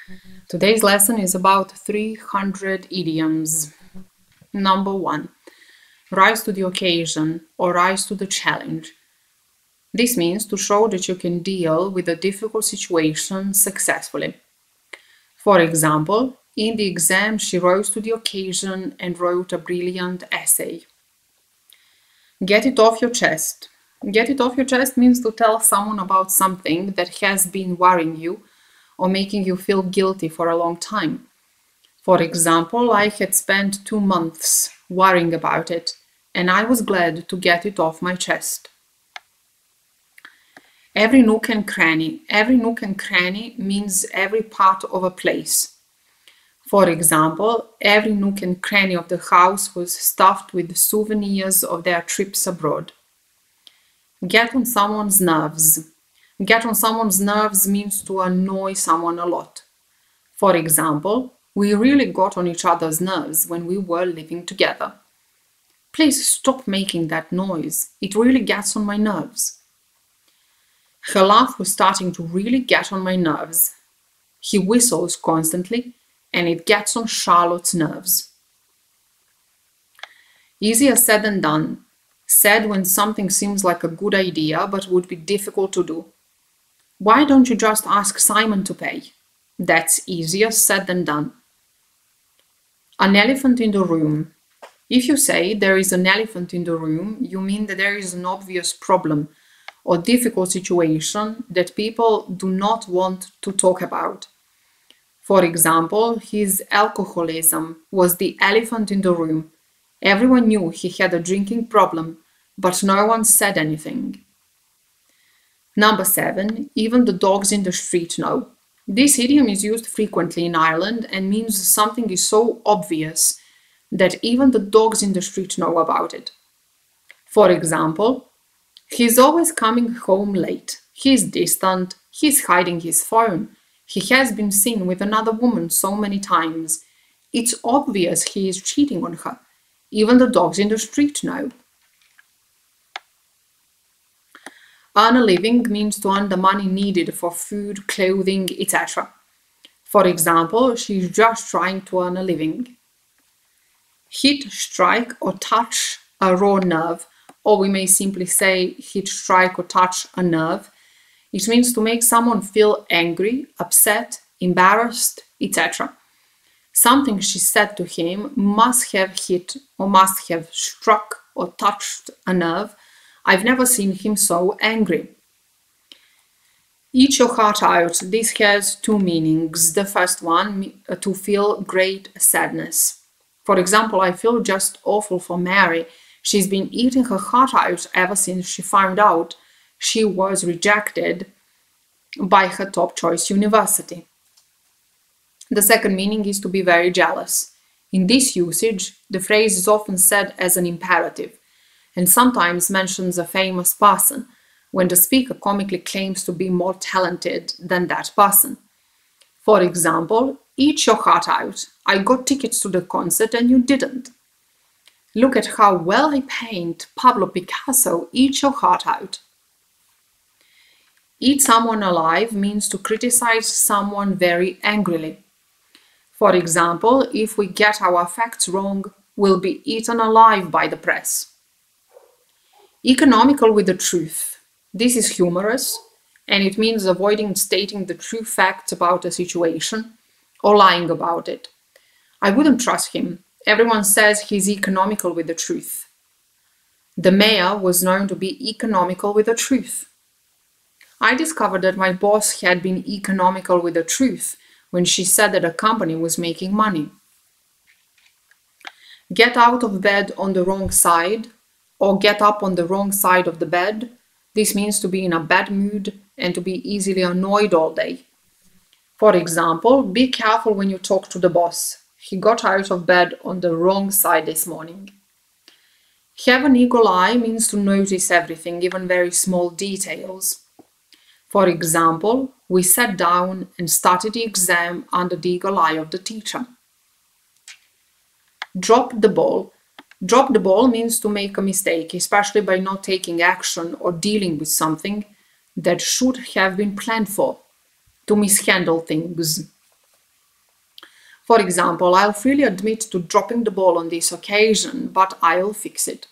Today's lesson is about 300 idioms. Number 1. Rise to the occasion or rise to the challenge. This means to show that you can deal with a difficult situation successfully. For example, in the exam she rose to the occasion and wrote a brilliant essay. Get it off your chest. Get it off your chest means to tell someone about something that has been worrying you or making you feel guilty for a long time. For example, I had spent 2 months worrying about it, and I was glad to get it off my chest. Every nook and cranny. Every nook and cranny means every part of a place. For example, every nook and cranny of the house was stuffed with souvenirs of their trips abroad. Get on someone's nerves. Get on someone's nerves means to annoy someone a lot. For example, we really got on each other's nerves when we were living together. Please stop making that noise. It really gets on my nerves. Her laugh was starting to really get on my nerves. He whistles constantly, and it gets on Charlotte's nerves. Easier said than done. Said when something seems like a good idea but would be difficult to do. Why don't you just ask Simon to pay? That's easier said than done. An elephant in the room. If you say there is an elephant in the room, you mean that there is an obvious problem or difficult situation that people do not want to talk about. For example, his alcoholism was the elephant in the room. Everyone knew he had a drinking problem, but no one said anything. Number 7. Even the dogs in the street know. This idiom is used frequently in Ireland and means something is so obvious that even the dogs in the street know about it. For example, he's always coming home late. He's distant. He's hiding his phone. He has been seen with another woman so many times. It's obvious he is cheating on her. Even the dogs in the street know. Earn a living means to earn the money needed for food, clothing, etc. For example, she's just trying to earn a living. Hit, strike, or touch a raw nerve, or we may simply say hit, strike, or touch a nerve. It means to make someone feel angry, upset, embarrassed, etc. Something she said to him must have hit or must have struck or touched a nerve. I've never seen him so angry. Eat your heart out. This has 2 meanings. The first one, to feel great sadness. For example, I feel just awful for Mary. She's been eating her heart out ever since she found out she was rejected by her top choice university. The second meaning is to be very jealous. In this usage, the phrase is often said as an imperative, and sometimes mentions a famous person, when the speaker comically claims to be more talented than that person. For example, eat your heart out. I got tickets to the concert and you didn't. Look at how well I paint. Pablo Picasso, eat your heart out. Eat someone alive means to criticize someone very angrily. For example, if we get our facts wrong, we'll be eaten alive by the press. Economical with the truth. This is humorous, and it means avoiding stating the true facts about a situation or lying about it. I wouldn't trust him. Everyone says he's economical with the truth. The mayor was known to be economical with the truth. I discovered that my boss had been economical with the truth when she said that a company was making money. Get out of bed on the wrong side, or get up on the wrong side of the bed. This means to be in a bad mood and to be easily annoyed all day. For example, be careful when you talk to the boss. He got out of bed on the wrong side this morning. Have an eagle eye means to notice everything, even very small details. For example, we sat down and started the exam under the eagle eye of the teacher. Drop the ball. Drop the ball means to make a mistake, especially by not taking action or dealing with something that should have been planned for, to mishandle things. For example, I'll freely admit to dropping the ball on this occasion, but I'll fix it.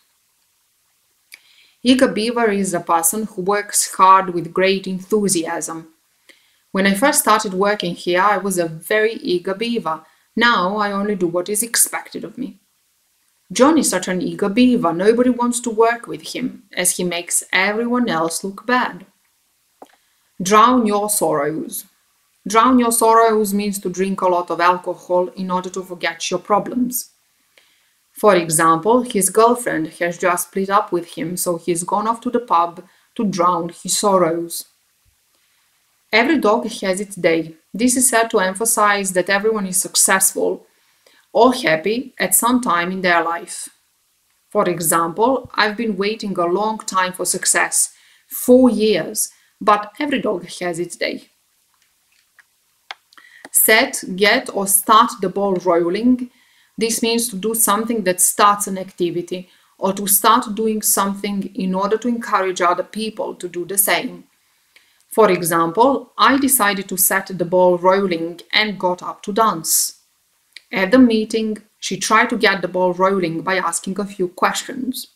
Eager beaver is a person who works hard with great enthusiasm. When I first started working here, I was a very eager beaver. Now I only do what is expected of me. John is such an eager beaver, nobody wants to work with him, as he makes everyone else look bad. Drown your sorrows. Drown your sorrows means to drink a lot of alcohol in order to forget your problems. For example, his girlfriend has just split up with him, so he's gone off to the pub to drown his sorrows. Every dog has its day. This is said to emphasize that everyone is successful or happy at some time in their life. For example, I've been waiting a long time for success, 4 years, but every dog has its day. Set, get, or start the ball rolling. This means to do something that starts an activity, or to start doing something in order to encourage other people to do the same. For example, I decided to set the ball rolling and got up to dance. At the meeting, she tried to get the ball rolling by asking a few questions.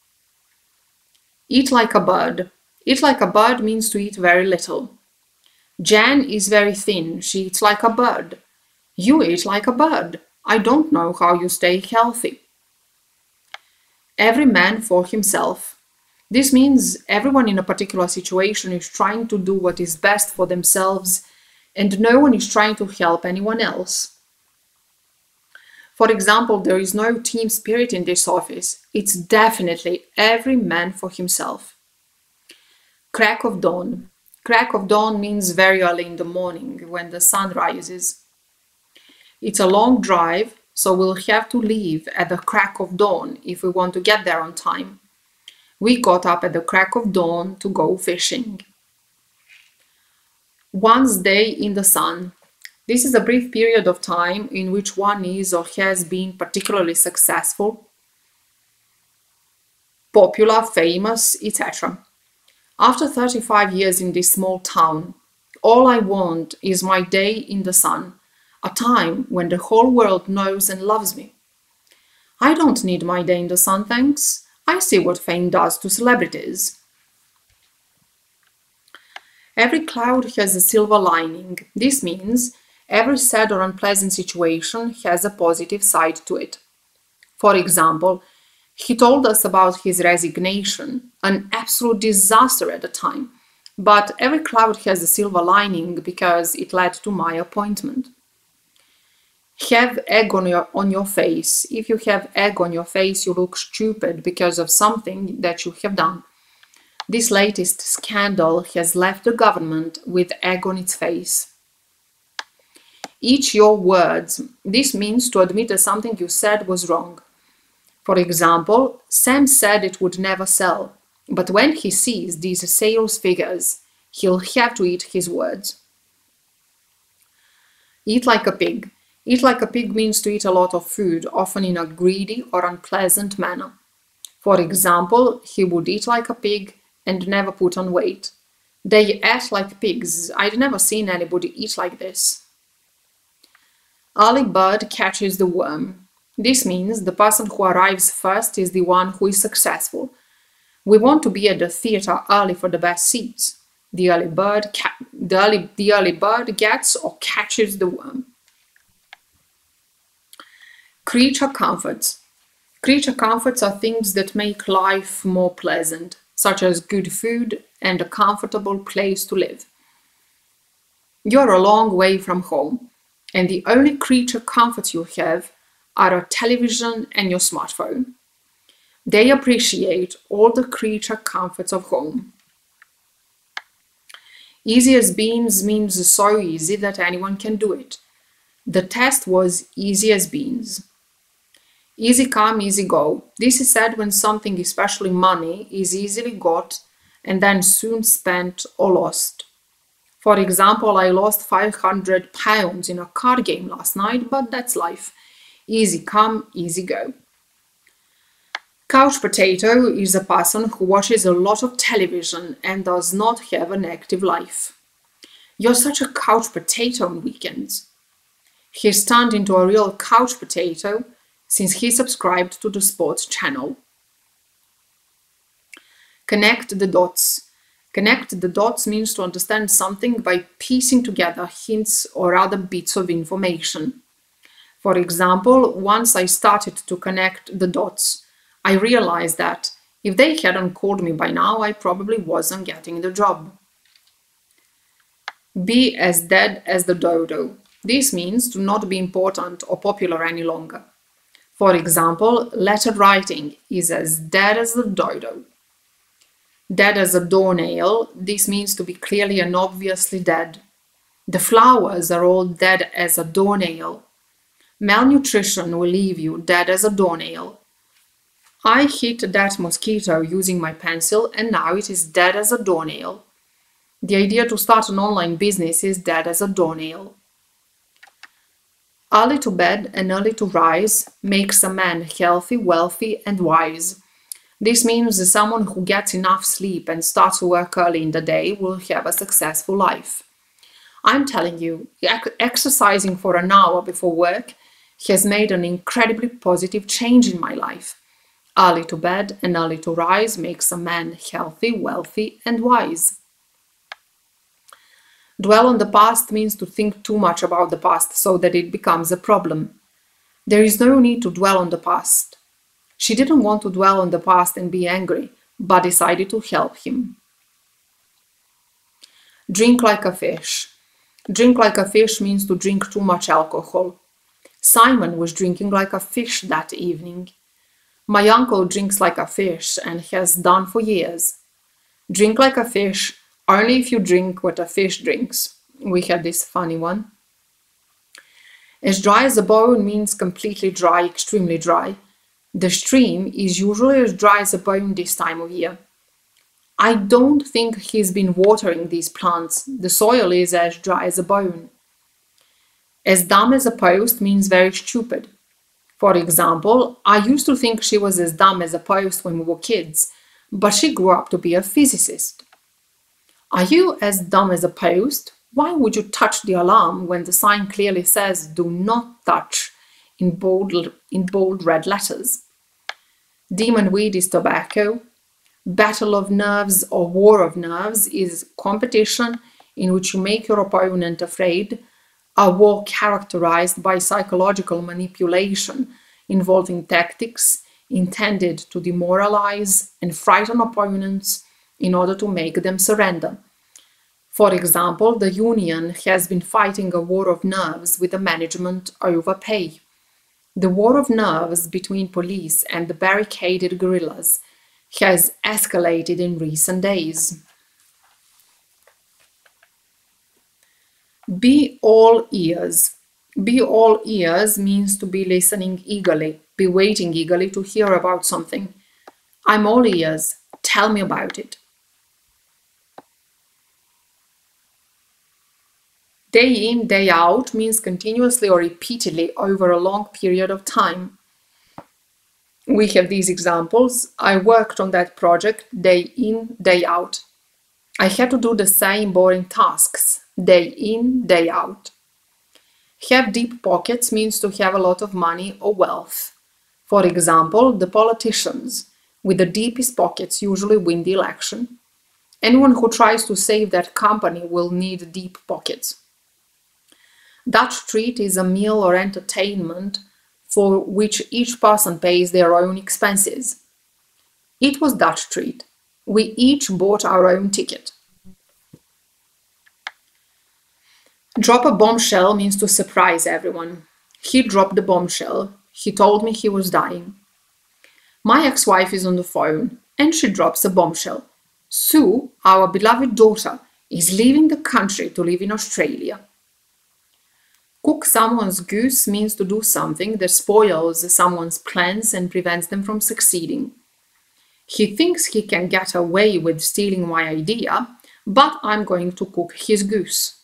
Eat like a bird. Eat like a bird means to eat very little. Jan is very thin. She eats like a bird. You eat like a bird. I don't know how you stay healthy. Every man for himself. This means everyone in a particular situation is trying to do what is best for themselves, and no one is trying to help anyone else. For example, there is no team spirit in this office. It's definitely every man for himself. Crack of dawn. Crack of dawn means very early in the morning, when the sun rises. It's a long drive, so we'll have to leave at the crack of dawn if we want to get there on time. We got up at the crack of dawn to go fishing. One's day in the sun. This is a brief period of time in which one is or has been particularly successful, popular, famous, etc. After 35 years in this small town, all I want is my day in the sun, a time when the whole world knows and loves me. I don't need my day in the sun, thanks. I see what fame does to celebrities. Every cloud has a silver lining. This means every sad or unpleasant situation has a positive side to it. For example, he told us about his resignation, an absolute disaster at the time, but every cloud has a silver lining because it led to my appointment. Have egg on your face. If you have egg on your face, you look stupid because of something that you have done. This latest scandal has left the government with egg on its face. Eat your words. This means to admit that something you said was wrong. For example, Sam said it would never sell, but when he sees these sales figures, he'll have to eat his words. Eat like a pig. Eat like a pig means to eat a lot of food, often in a greedy or unpleasant manner. For example, he would eat like a pig and never put on weight. They ate like pigs. I'd never seen anybody eat like this. Early bird catches the worm. This means the person who arrives first is the one who is successful. We want to be at the theatre early for the best seats. The early bird gets or catches the worm. Creature comforts. Creature comforts are things that make life more pleasant, such as good food and a comfortable place to live. You're a long way from home, and the only creature comforts you have are a television and your smartphone. They appreciate all the creature comforts of home. Easy as beans means so easy that anyone can do it. The test was easy as beans. Easy come, easy go. This is said when something, especially money, is easily got and then soon spent or lost. For example, I lost 500 pounds in a card game last night, but that's life. Easy come, easy go. Couch potato is a person who watches a lot of television and does not have an active life. You're such a couch potato on weekends. He's turned into a real couch potato since he subscribed to the sports channel. Connect the dots. Connect the dots means to understand something by piecing together hints or other bits of information. For example, once I started to connect the dots, I realized that if they hadn't called me by now, I probably wasn't getting the job. Be as dead as the dodo. This means to not be important or popular any longer. For example, letter writing is as dead as the dodo. Dead as a doornail, this means to be clearly and obviously dead. The flowers are all dead as a doornail. Malnutrition will leave you dead as a doornail. I hit that mosquito using my pencil and now it is dead as a doornail. The idea to start an online business is dead as a doornail. Early to bed and early to rise makes a man healthy, wealthy, and wise. This means someone who gets enough sleep and starts work early in the day will have a successful life. I'm telling you, exercising for an hour before work has made an incredibly positive change in my life. Early to bed and early to rise makes a man healthy, wealthy, and wise. Dwell on the past means to think too much about the past so that it becomes a problem. There is no need to dwell on the past. She didn't want to dwell on the past and be angry, but decided to help him. Drink like a fish. Drink like a fish means to drink too much alcohol. Simon was drinking like a fish that evening. My uncle drinks like a fish and has done for years. Drink like a fish only if you drink what a fish drinks. We had this funny one. As dry as a bone means completely dry, extremely dry. The stream is usually as dry as a bone this time of year. I don't think he's been watering these plants. The soil is as dry as a bone. As dumb as a post means very stupid. For example, I used to think she was as dumb as a post when we were kids, but she grew up to be a physicist. Are you as dumb as a post? Why would you touch the alarm when the sign clearly says "Do not touch" in bold red letters? Demon weed is tobacco. Battle of nerves or war of nerves is competition in which you make your opponent afraid, a war characterized by psychological manipulation involving tactics intended to demoralize and frighten opponents in order to make them surrender. For example, the union has been fighting a war of nerves with the management over pay. The war of nerves between police and the barricaded guerrillas has escalated in recent days. Be all ears. Be all ears means to be listening eagerly, be waiting eagerly to hear about something. I'm all ears. Tell me about it. Day in, day out means continuously or repeatedly over a long period of time. We have these examples. I worked on that project day in, day out. I had to do the same boring tasks, day in, day out. Have deep pockets means to have a lot of money or wealth. For example, the politicians with the deepest pockets usually win the election. Anyone who tries to save that company will need deep pockets. Dutch treat is a meal or entertainment for which each person pays their own expenses. It was Dutch treat. We each bought our own ticket. Drop a bombshell means to surprise everyone. He dropped the bombshell. He told me he was dying. My ex-wife is on the phone and she drops a bombshell. Sue, our beloved daughter, is leaving the country to live in Australia. Cook someone's goose means to do something that spoils someone's plans and prevents them from succeeding. He thinks he can get away with stealing my idea, but I'm going to cook his goose.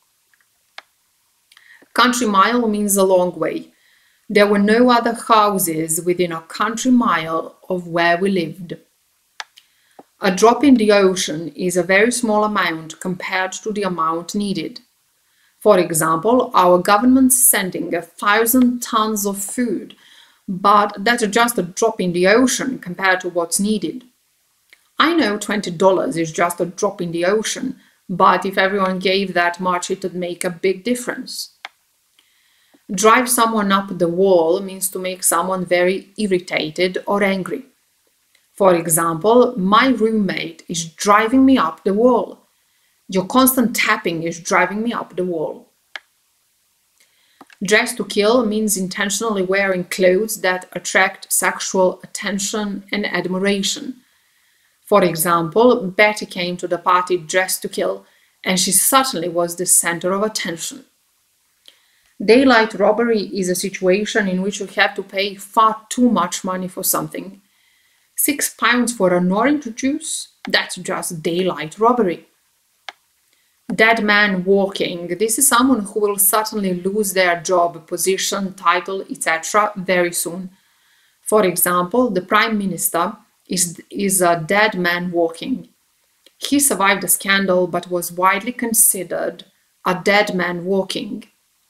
Country mile means a long way. There were no other houses within a country mile of where we lived. A drop in the ocean is a very small amount compared to the amount needed. For example, our government's sending 1,000 tons of food, but that's just a drop in the ocean compared to what's needed. I know $20 is just a drop in the ocean, but if everyone gave that much, it would make a big difference. Drive someone up the wall means to make someone very irritated or angry. For example, my roommate is driving me up the wall. Your constant tapping is driving me up the wall. Dress to kill means intentionally wearing clothes that attract sexual attention and admiration. For example, Betty came to the party dressed to kill, and she certainly was the center of attention. Daylight robbery is a situation in which you have to pay far too much money for something. £6 for an orange juice? That's just daylight robbery. Dead man walking. This is someone who will certainly lose their job, position, title, etc. very soon. For example, the Prime Minister is a dead man walking. He survived a scandal but was widely considered a dead man walking.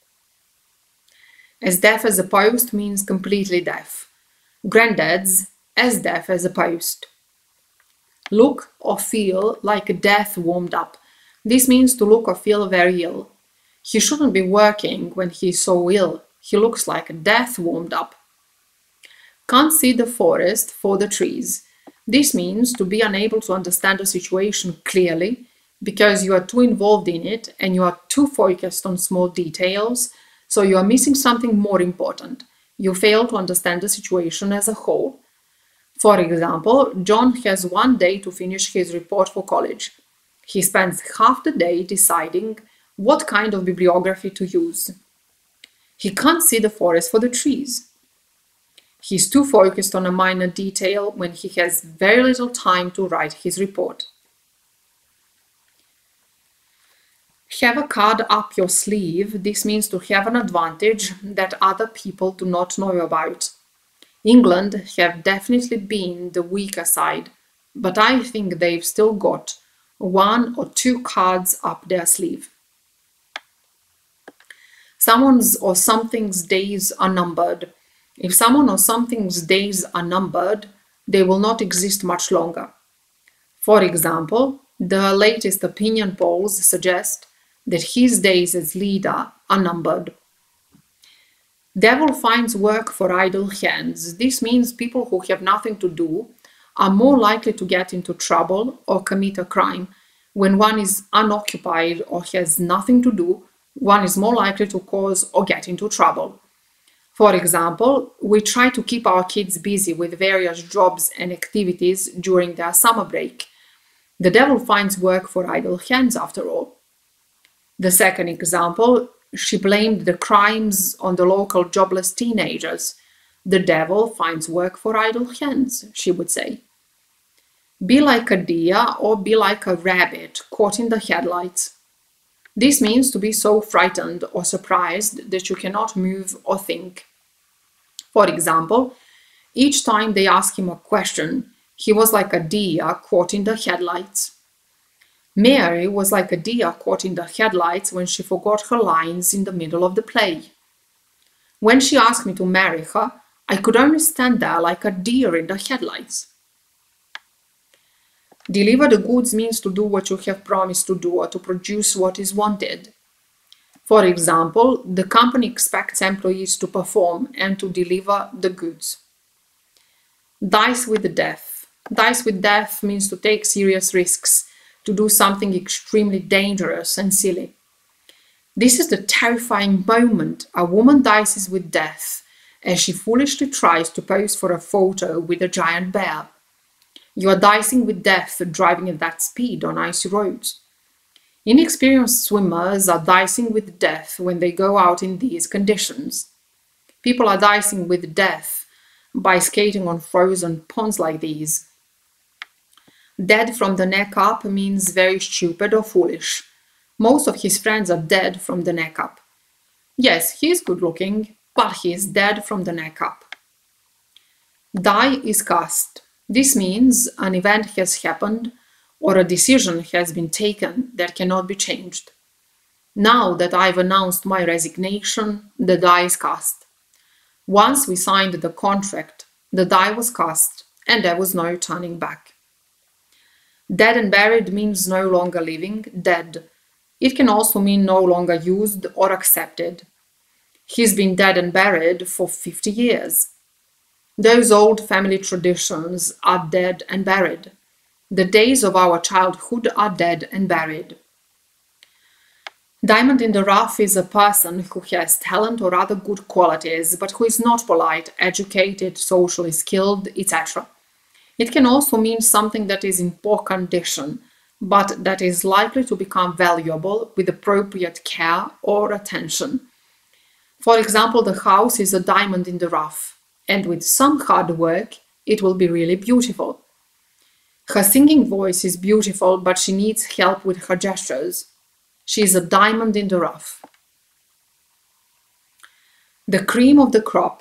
As deaf as a post means completely deaf. Granddad's as deaf as a post. Look or feel like a death warmed up. This means to look or feel very ill. He shouldn't be working when he's so ill. He looks like a death warmed up. Can't see the forest for the trees. This means to be unable to understand a situation clearly because you are too involved in it and you are too focused on small details, so you are missing something more important. You fail to understand the situation as a whole. For example, John has one day to finish his report for college. He spends half the day deciding what kind of bibliography to use. He can't see the forest for the trees. He's too focused on a minor detail when he has very little time to write his report. Have a card up your sleeve. This means to have an advantage that other people do not know about. England have definitely been the weaker side, but I think they've still got 1 or 2 cards up their sleeve. Someone's or something's days are numbered. If someone or something's days are numbered, they will not exist much longer. For example, the latest opinion polls suggest that his days as leader are numbered. Devil finds work for idle hands. This means people who have nothing to do are more likely to get into trouble or commit a crime. When one is unoccupied or has nothing to do, one is more likely to cause or get into trouble. For example, we try to keep our kids busy with various jobs and activities during their summer break. The devil finds work for idle hands after all. The second example, she blamed the crimes on the local jobless teenagers. The devil finds work for idle hands, she would say. Be like a deer or be like a rabbit caught in the headlights. This means to be so frightened or surprised that you cannot move or think. For example, each time they asked him a question, he was like a deer caught in the headlights. Mary was like a deer caught in the headlights when she forgot her lines in the middle of the play. When she asked me to marry her, I could only stand there like a deer in the headlights. Deliver the goods means to do what you have promised to do or to produce what is wanted. For example, the company expects employees to perform and to deliver the goods. Dice with death. Dice with death means to take serious risks, to do something extremely dangerous and silly. This is the terrifying moment a woman dices with death as she foolishly tries to pose for a photo with a giant bear. You are dicing with death driving at that speed on icy roads. Inexperienced swimmers are dicing with death when they go out in these conditions. People are dicing with death by skating on frozen ponds like these. Dead from the neck up means very stupid or foolish. Most of his friends are dead from the neck up. Yes, he is good looking, but he is dead from the neck up. Die is cast. This means an event has happened or a decision has been taken that cannot be changed. Now that I've announced my resignation, the die is cast. Once we signed the contract, the die was cast, and there was no turning back. Dead and buried means no longer living, dead. It can also mean no longer used or accepted. He's been dead and buried for 50 years. Those old family traditions are dead and buried. The days of our childhood are dead and buried. Diamond in the rough is a person who has talent or other good qualities, but who is not polite, educated, socially skilled, etc. It can also mean something that is in poor condition, but that is likely to become valuable with appropriate care or attention. For example, the house is a diamond in the rough, and with some hard work, it will be really beautiful. Her singing voice is beautiful, but she needs help with her gestures. She is a diamond in the rough. The cream of the crop.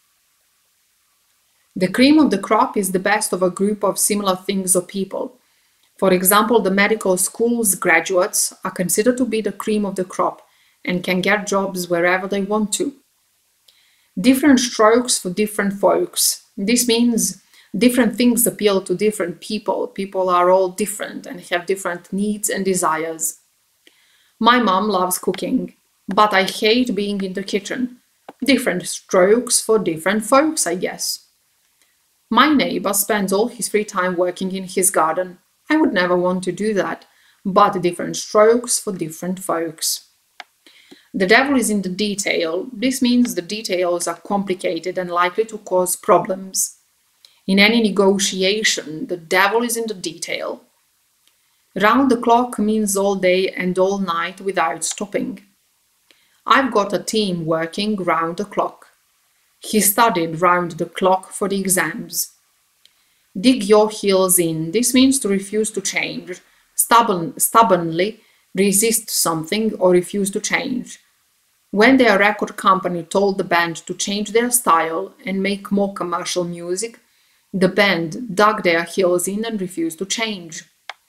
The cream of the crop is the best of a group of similar things or people. For example, the medical school's graduates are considered to be the cream of the crop and can get jobs wherever they want to. Different strokes for different folks. This means different things appeal to different people. People are all different and have different needs and desires. My mom loves cooking, but I hate being in the kitchen. Different strokes for different folks, I guess. My neighbor spends all his free time working in his garden. I would never want to do that, but different strokes for different folks. The devil is in the detail. This means the details are complicated and likely to cause problems. In any negotiation, the devil is in the detail. Round the clock means all day and all night without stopping. I've got a team working round the clock. He studied round the clock for the exams. Dig your heels in. This means to refuse to change, stubbornly resist something or refuse to change. When their record company told the band to change their style and make more commercial music, the band dug their heels in and refused to change.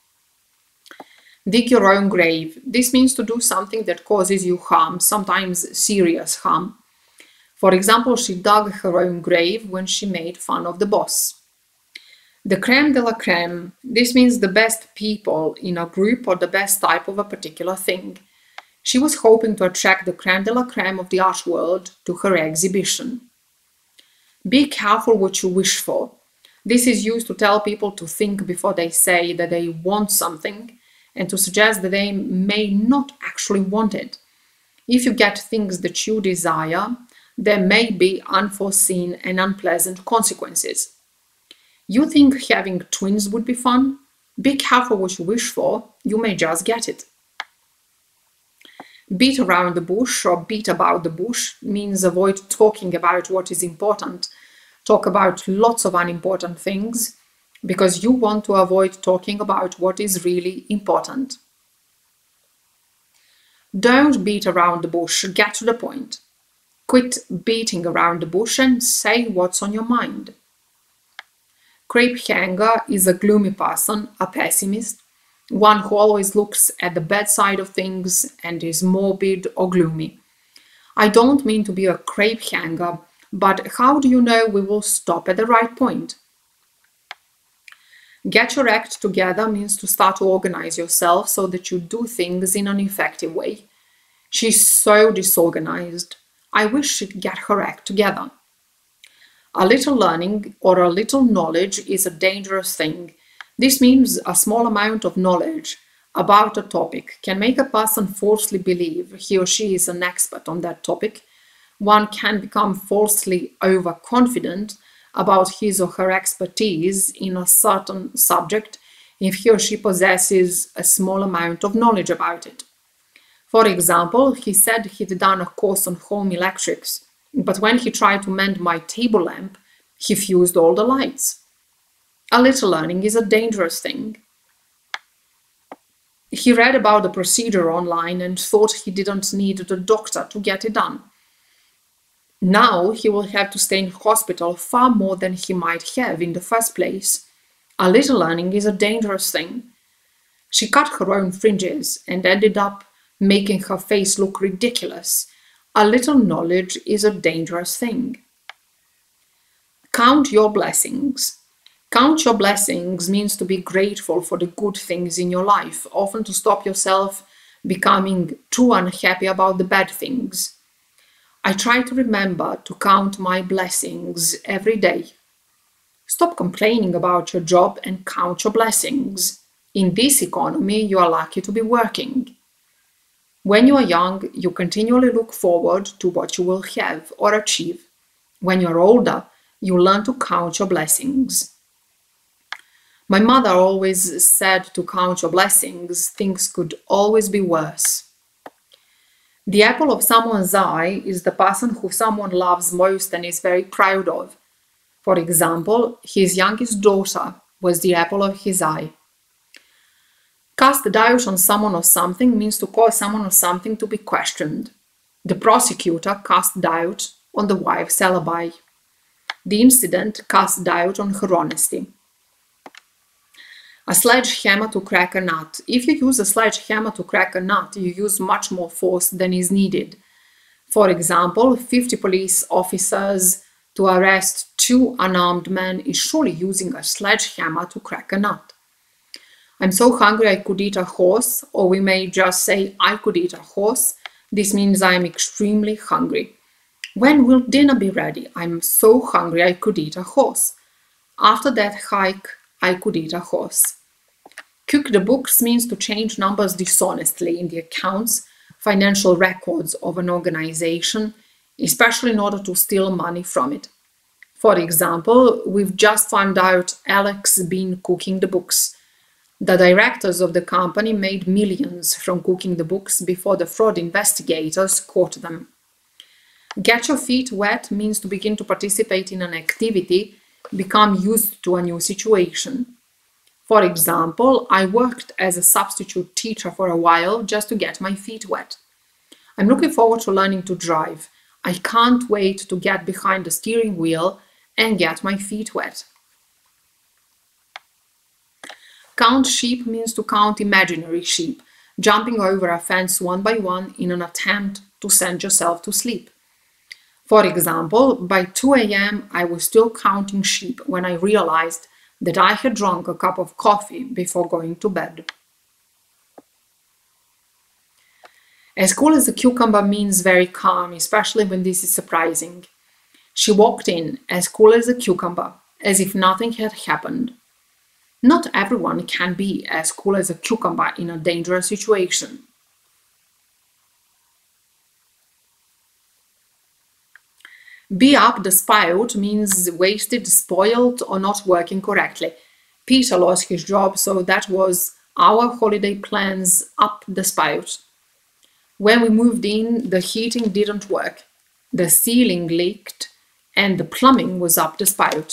Dig your own grave. This means to do something that causes you harm, sometimes serious harm. For example, she dug her own grave when she made fun of the boss. The crème de la crème. This means the best people in a group or the best type of a particular thing. She was hoping to attract the crème de la crème of the art world to her exhibition. Be careful what you wish for. This is used to tell people to think before they say that they want something, and to suggest that they may not actually want it. If you get things that you desire, there may be unforeseen and unpleasant consequences. You think having twins would be fun? Be careful what you wish for, you may just get it. Beat around the bush or beat about the bush means avoid talking about what is important. Talk about lots of unimportant things, because you want to avoid talking about what is really important. Don't beat around the bush, get to the point. Quit beating around the bush and say what's on your mind. Crepe hanger is a gloomy person, a pessimist, one who always looks at the bad side of things and is morbid or gloomy. I don't mean to be a crepe hanger, but how do you know we will stop at the right point? Get your act together means to start to organize yourself so that you do things in an effective way. She's so disorganized. I wish she'd get her act together. A little learning or a little knowledge is a dangerous thing. This means a small amount of knowledge about a topic can make a person falsely believe he or she is an expert on that topic. One can become falsely overconfident about his or her expertise in a certain subject if he or she possesses a small amount of knowledge about it. For example, he said he'd done a course on home electrics, but when he tried to mend my table lamp, he fused all the lights. A little learning is a dangerous thing. He read about the procedure online and thought he didn't need the doctor to get it done. Now he will have to stay in hospital far more than he might have in the first place. A little learning is a dangerous thing. She cut her own fringes and ended up making her face look ridiculous. A little knowledge is a dangerous thing. Count your blessings. Count your blessings means to be grateful for the good things in your life, often to stop yourself becoming too unhappy about the bad things. I try to remember to count my blessings every day. Stop complaining about your job and count your blessings. In this economy, you are lucky to be working. When you are young, you continually look forward to what you will have or achieve. When you are older, you learn to count your blessings. My mother always said to count your blessings, things could always be worse. The apple of someone's eye is the person who someone loves most and is very proud of. For example, his youngest daughter was the apple of his eye. Cast doubt on someone or something means to cause someone or something to be questioned. The prosecutor cast doubt on the wife's alibi. The incident cast doubt on her honesty. A sledgehammer to crack a nut. If you use a sledgehammer to crack a nut, you use much more force than is needed. For example, 50 police officers to arrest 2 unarmed men is surely using a sledgehammer to crack a nut. I'm so hungry I could eat a horse, or we may just say I could eat a horse. This means I'm extremely hungry. When will dinner be ready? I'm so hungry I could eat a horse. After that hike, I could eat a horse. Cook the books means to change numbers dishonestly in the accounts, financial records of an organization, especially in order to steal money from it. For example, we've just found out Alex been cooking the books. The directors of the company made millions from cooking the books before the fraud investigators caught them. Get your feet wet means to begin to participate in an activity, become used to a new situation. For example, I worked as a substitute teacher for a while just to get my feet wet. I'm looking forward to learning to drive. I can't wait to get behind the steering wheel and get my feet wet. Count sheep means to count imaginary sheep, jumping over a fence one by one in an attempt to send yourself to sleep. For example, by 2 a.m. I was still counting sheep when I realized that I had drunk a cup of coffee before going to bed. As cool as a cucumber means very calm, especially when this is surprising. She walked in as cool as a cucumber, as if nothing had happened. Not everyone can be as cool as a cucumber in a dangerous situation. Be up the spout means wasted, spoiled, or not working correctly. Peter lost his job, so that was our holiday plans up the spout. When we moved in, the heating didn't work, the ceiling leaked, and the plumbing was up the spout.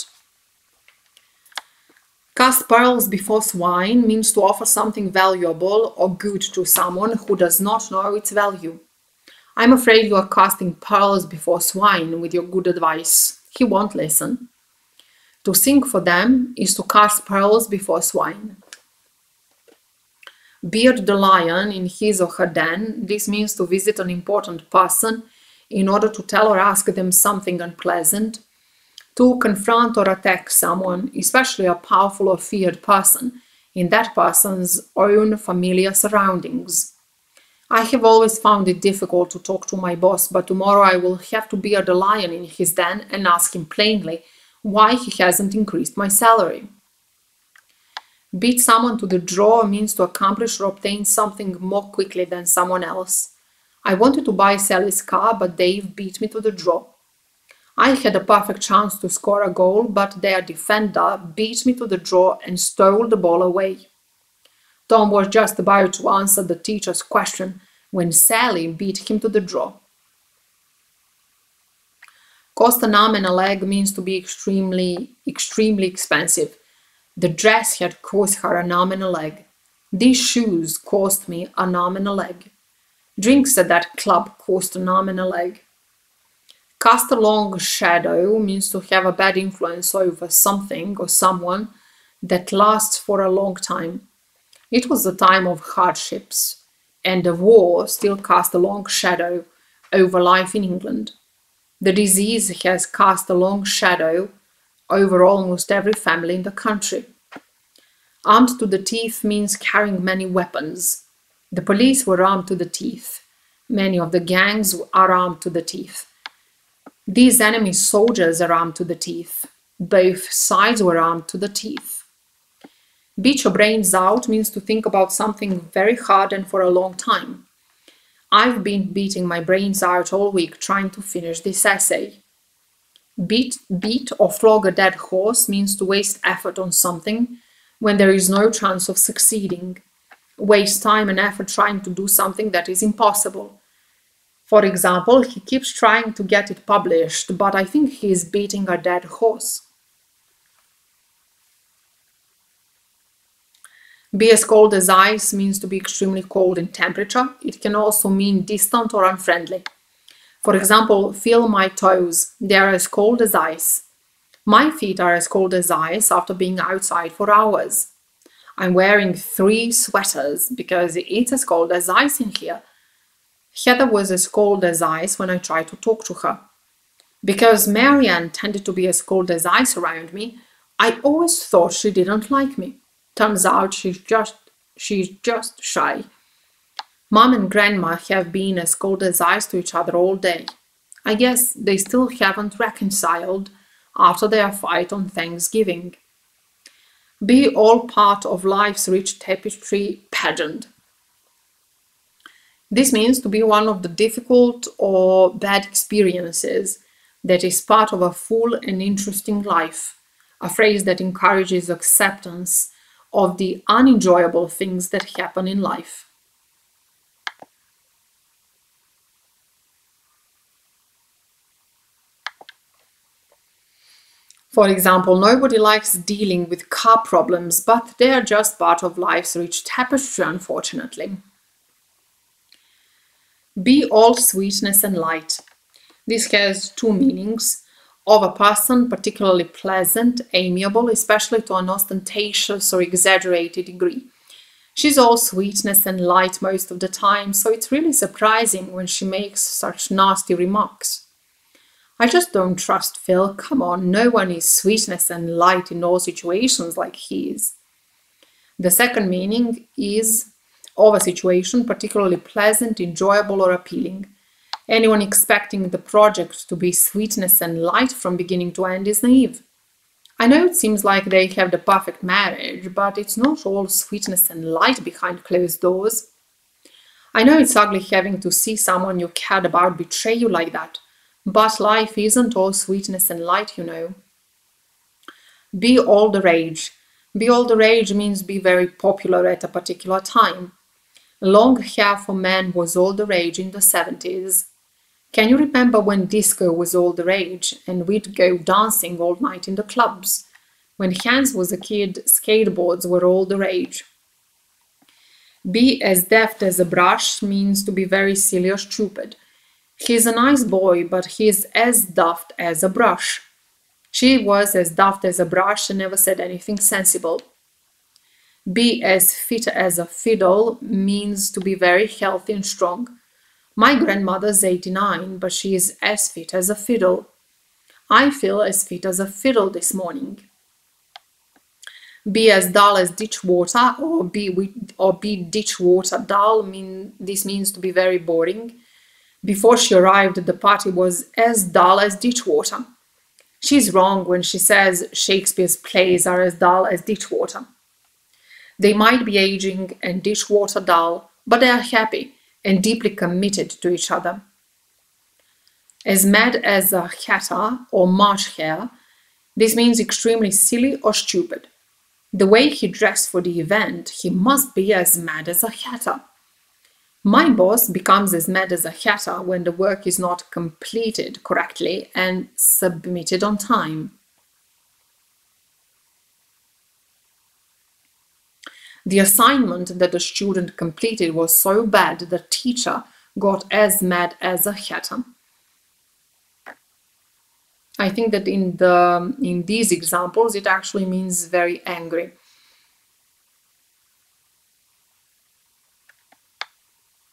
Cast pearls before swine means to offer something valuable or good to someone who does not know its value. I'm afraid you are casting pearls before swine with your good advice. He won't listen. To sing for them is to cast pearls before swine. Beard the lion in his or her den. This means to visit an important person in order to tell or ask them something unpleasant. To confront or attack someone, especially a powerful or feared person, in that person's own familiar surroundings. I have always found it difficult to talk to my boss, but tomorrow I will have to beard a lion in his den and ask him plainly why he hasn't increased my salary. Beat someone to the draw means to accomplish or obtain something more quickly than someone else. I wanted to buy Sally's car, but Dave beat me to the draw. I had a perfect chance to score a goal, but their defender beat me to the draw and stole the ball away. Tom was just about to answer the teacher's question when Sally beat him to the draw. Cost an arm and a leg means to be extremely expensive. The dress had cost her an arm and a leg. These shoes cost me an arm and a leg. Drinks at that club cost an arm and a leg. Cast a long shadow means to have a bad influence over something or someone that lasts for a long time. It was a time of hardships, and the war still cast a long shadow over life in England. The disease has cast a long shadow over almost every family in the country. Armed to the teeth means carrying many weapons. The police were armed to the teeth. Many of the gangs are armed to the teeth. These enemy soldiers are armed to the teeth. Both sides were armed to the teeth. Beat your brains out means to think about something very hard and for a long time. I've been beating my brains out all week trying to finish this essay. Beat or flog a dead horse means to waste effort on something when there is no chance of succeeding. Waste time and effort trying to do something that is impossible. For example, he keeps trying to get it published, but I think he is beating a dead horse. Be as cold as ice means to be extremely cold in temperature. It can also mean distant or unfriendly. For example, feel my toes. They are as cold as ice. My feet are as cold as ice after being outside for hours. I'm wearing 3 sweaters because it's as cold as ice in here. Heather was as cold as ice when I tried to talk to her. Because Marianne tended to be as cold as ice around me, I always thought she didn't like me. Turns out she's just shy. Mom and Grandma have been as cold as ice to each other all day. I guess they still haven't reconciled after their fight on Thanksgiving. Be all part of life's rich tapestry pageant. This means to be one of the difficult or bad experiences that is part of a full and interesting life, a phrase that encourages acceptance of the unenjoyable things that happen in life. For example, nobody likes dealing with car problems, but they are just part of life's rich tapestry, unfortunately. Be all sweetness and light. This has 2 meanings. Of a person particularly pleasant, amiable, especially to an ostentatious or exaggerated degree. She's all sweetness and light most of the time, so it's really surprising when she makes such nasty remarks. I just don't trust Phil. Come on, no one is sweetness and light in all situations like he is. The second meaning is of a situation particularly pleasant, enjoyable, or appealing. Anyone expecting the project to be sweetness and light from beginning to end is naive. I know it seems like they have the perfect marriage, but it's not all sweetness and light behind closed doors. I know it's ugly having to see someone you cared about betray you like that, but life isn't all sweetness and light, you know. Be all the rage. Be all the rage means be very popular at a particular time. Long hair for men was all the rage in the 70s. Can you remember when disco was all the rage and we'd go dancing all night in the clubs? When Hans was a kid, skateboards were all the rage. Be as deft as a brush means to be very silly or stupid. He's a nice boy, but he's as daft as a brush. She was as daft as a brush and never said anything sensible. Be as fit as a fiddle means to be very healthy and strong. My grandmother's 89, but she is as fit as a fiddle. I feel as fit as a fiddle this morning. Be as dull as ditch water or be ditch water dull. This means to be very boring. Before she arrived, the party was as dull as ditch water. She's wrong when she says Shakespeare's plays are as dull as ditch water. They might be aging and ditch water dull, but they are happy and deeply committed to each other. As mad as a hatter or March hare, this means extremely silly or stupid. The way he dressed for the event, he must be as mad as a hatter. My boss becomes as mad as a hatter when the work is not completed correctly and submitted on time. The assignment that the student completed was so bad the teacher got as mad as a hatter. I think that in these examples it actually means very angry.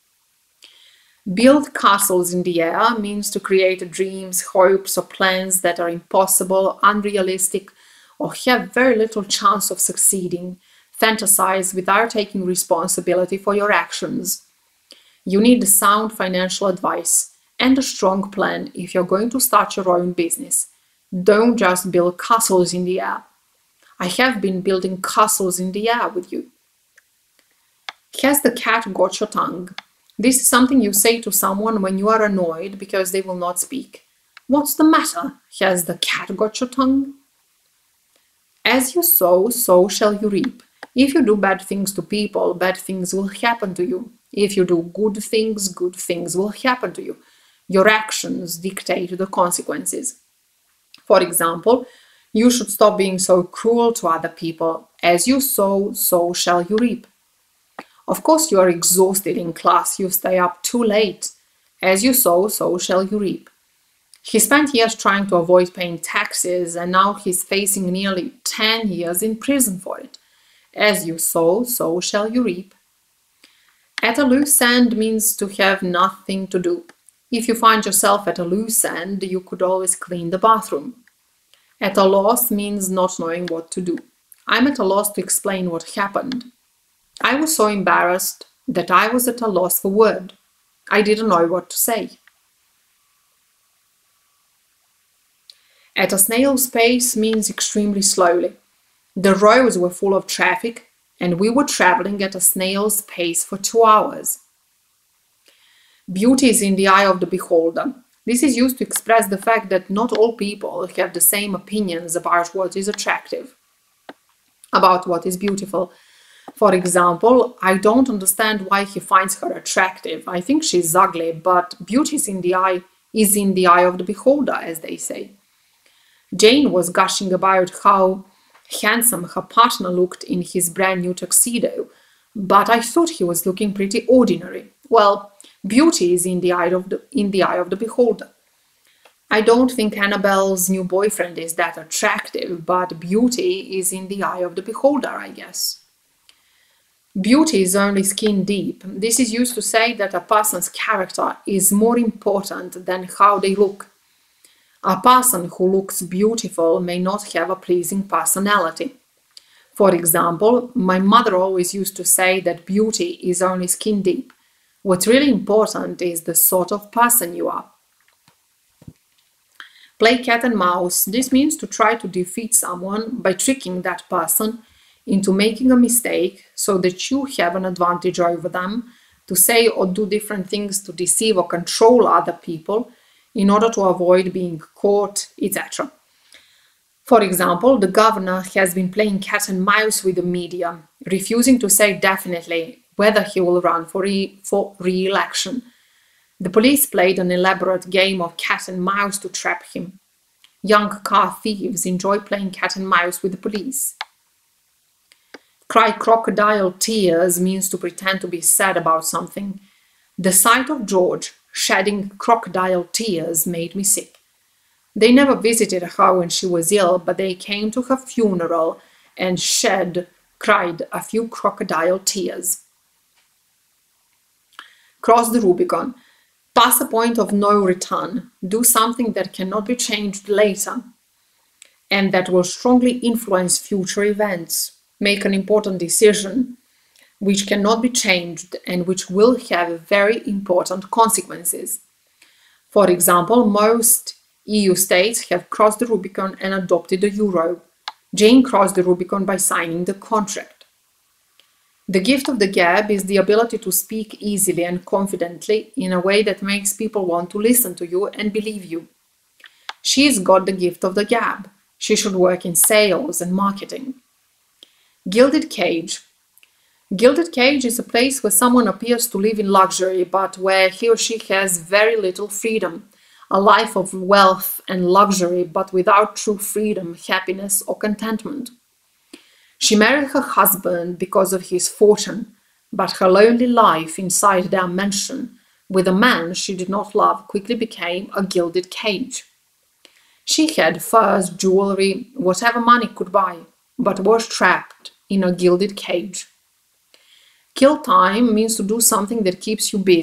Build castles in the air means to create dreams, hopes, or plans that are impossible, unrealistic, or have very little chance of succeeding. Fantasize without taking responsibility for your actions. You need sound financial advice and a strong plan if you're going to start your own business. Don't just build castles in the air. I have been building castles in the air with you. Has the cat got your tongue? This is something you say to someone when you are annoyed because they will not speak. What's the matter? Has the cat got your tongue? As you sow, so shall you reap. If you do bad things to people, bad things will happen to you. If you do good things will happen to you. Your actions dictate the consequences. For example, you should stop being so cruel to other people. As you sow, so shall you reap. Of course, you are exhausted in class. You stay up too late. As you sow, so shall you reap. He spent years trying to avoid paying taxes, and now he's facing nearly 10 years in prison for it. As you sow, so shall you reap. At a loose end means to have nothing to do. If you find yourself at a loose end, you could always clean the bathroom. At a loss means not knowing what to do. I'm at a loss to explain what happened. I was so embarrassed that I was at a loss for word. I didn't know what to say. At a snail's pace means extremely slowly. The roads were full of traffic, and we were traveling at a snail's pace for 2 hours. Beauty is in the eye of the beholder. This is used to express the fact that not all people have the same opinions about what is attractive, about what is beautiful. For example, I don't understand why he finds her attractive. I think she's ugly, but beauty is in the eye of the beholder, as they say. Jane was gushing about how handsome her partner looked in his brand new tuxedo, but I thought he was looking pretty ordinary. Well, beauty is in the eye of the beholder. I don't think Annabelle's new boyfriend is that attractive, but beauty is in the eye of the beholder, I guess. Beauty is only skin deep. This is used to say that a person's character is more important than how they look. A person who looks beautiful may not have a pleasing personality. For example, my mother always used to say that beauty is only skin deep. What's really important is the sort of person you are. Play cat and mouse. This means to try to defeat someone by tricking that person into making a mistake so that you have an advantage over them, to say or do different things to deceive or control other people in order to avoid being caught, etc. For example, the governor has been playing cat and mouse with the media, refusing to say definitely whether he will run for re-election. The police played an elaborate game of cat and mouse to trap him. Young car thieves enjoy playing cat and mouse with the police. Cry crocodile tears means to pretend to be sad about something. The sight of George shedding crocodile tears made me sick. They never visited her when she was ill, but they came to her funeral and cried a few crocodile tears. Cross the Rubicon. Pass a point of no return. Do something that cannot be changed later and that will strongly influence future events. Make an important decision which cannot be changed and which will have very important consequences. For example, most EU states have crossed the Rubicon and adopted the euro. Jane crossed the Rubicon by signing the contract. The gift of the gab is the ability to speak easily and confidently in a way that makes people want to listen to you and believe you. She's got the gift of the gab. She should work in sales and marketing. Gilded cage. Gilded cage is a place where someone appears to live in luxury, but where he or she has very little freedom. A life of wealth and luxury, but without true freedom, happiness, or contentment. She married her husband because of his fortune, but her lonely life inside their mansion with a man she did not love quickly became a gilded cage. She had furs, jewelry, whatever money could buy, but was trapped in a gilded cage. Kill time means to do something that keeps you busy.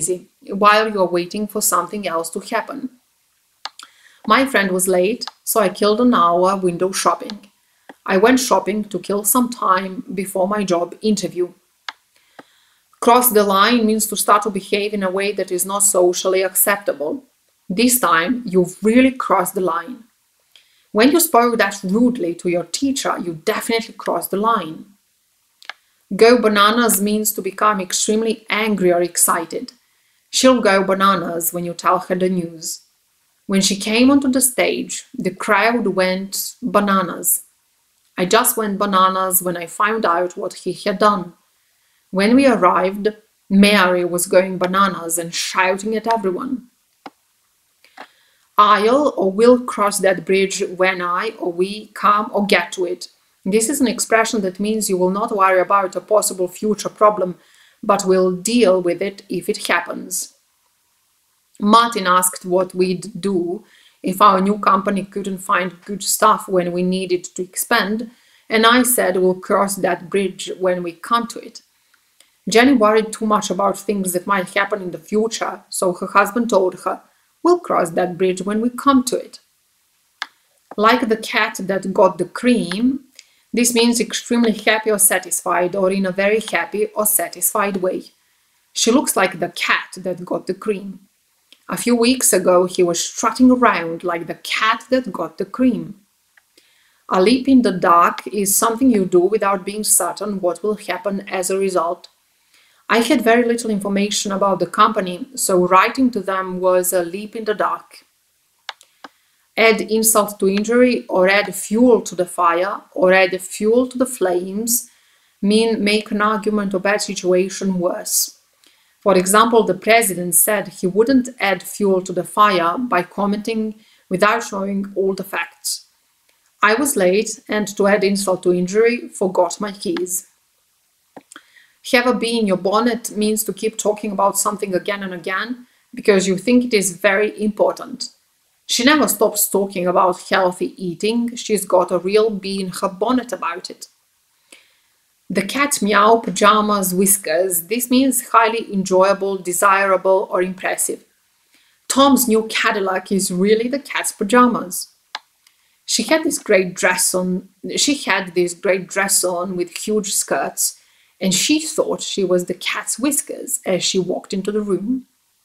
while you're waiting for something else to happen. My friend was late, so I killed an hour window shopping. I went shopping to kill some time before my job interview. Cross the line means to start to behave in a way that is not socially acceptable. This time, you've really crossed the line. When you spoke that rudely to your teacher, you definitely crossed the line. Go bananas means to become extremely angry or excited. She'll go bananas when you tell her the news. When she came onto the stage, the crowd went bananas. I just went bananas when I found out what he had done. When we arrived, Mary was going bananas and shouting at everyone. I'll or will cross that bridge when I or we come or get to it. This is an expression that means you will not worry about a possible future problem, but will deal with it if it happens. Martin asked what we'd do if our new company couldn't find good stuff when we needed to expand, and I said we'll cross that bridge when we come to it. Jenny worried too much about things that might happen in the future, so her husband told her, we'll cross that bridge when we come to it. Like the cat that got the cream, this means extremely happy or satisfied, or in a very happy or satisfied way. She looks like the cat that got the cream. A few weeks ago, he was strutting around like the cat that got the cream. A leap in the dark is something you do without being certain what will happen as a result. I had very little information about the company, so writing to them was a leap in the dark. Add insult to injury, or add fuel to the fire, or add fuel to the flames mean make an argument or bad situation worse. For example, the president said he wouldn't add fuel to the fire by commenting without showing all the facts. I was late, and to add insult to injury, forgot my keys. Have a bee in your bonnet means to keep talking about something again and again because you think it is very important. She never stops talking about healthy eating. She's got a real bee in her bonnet about it. The cat meow, pajamas, whiskers. This means highly enjoyable, desirable, or impressive. Tom's new Cadillac is really the cat's pajamas. She had this great dress on with huge skirts, and she thought she was the cat's whiskers as she walked into the room.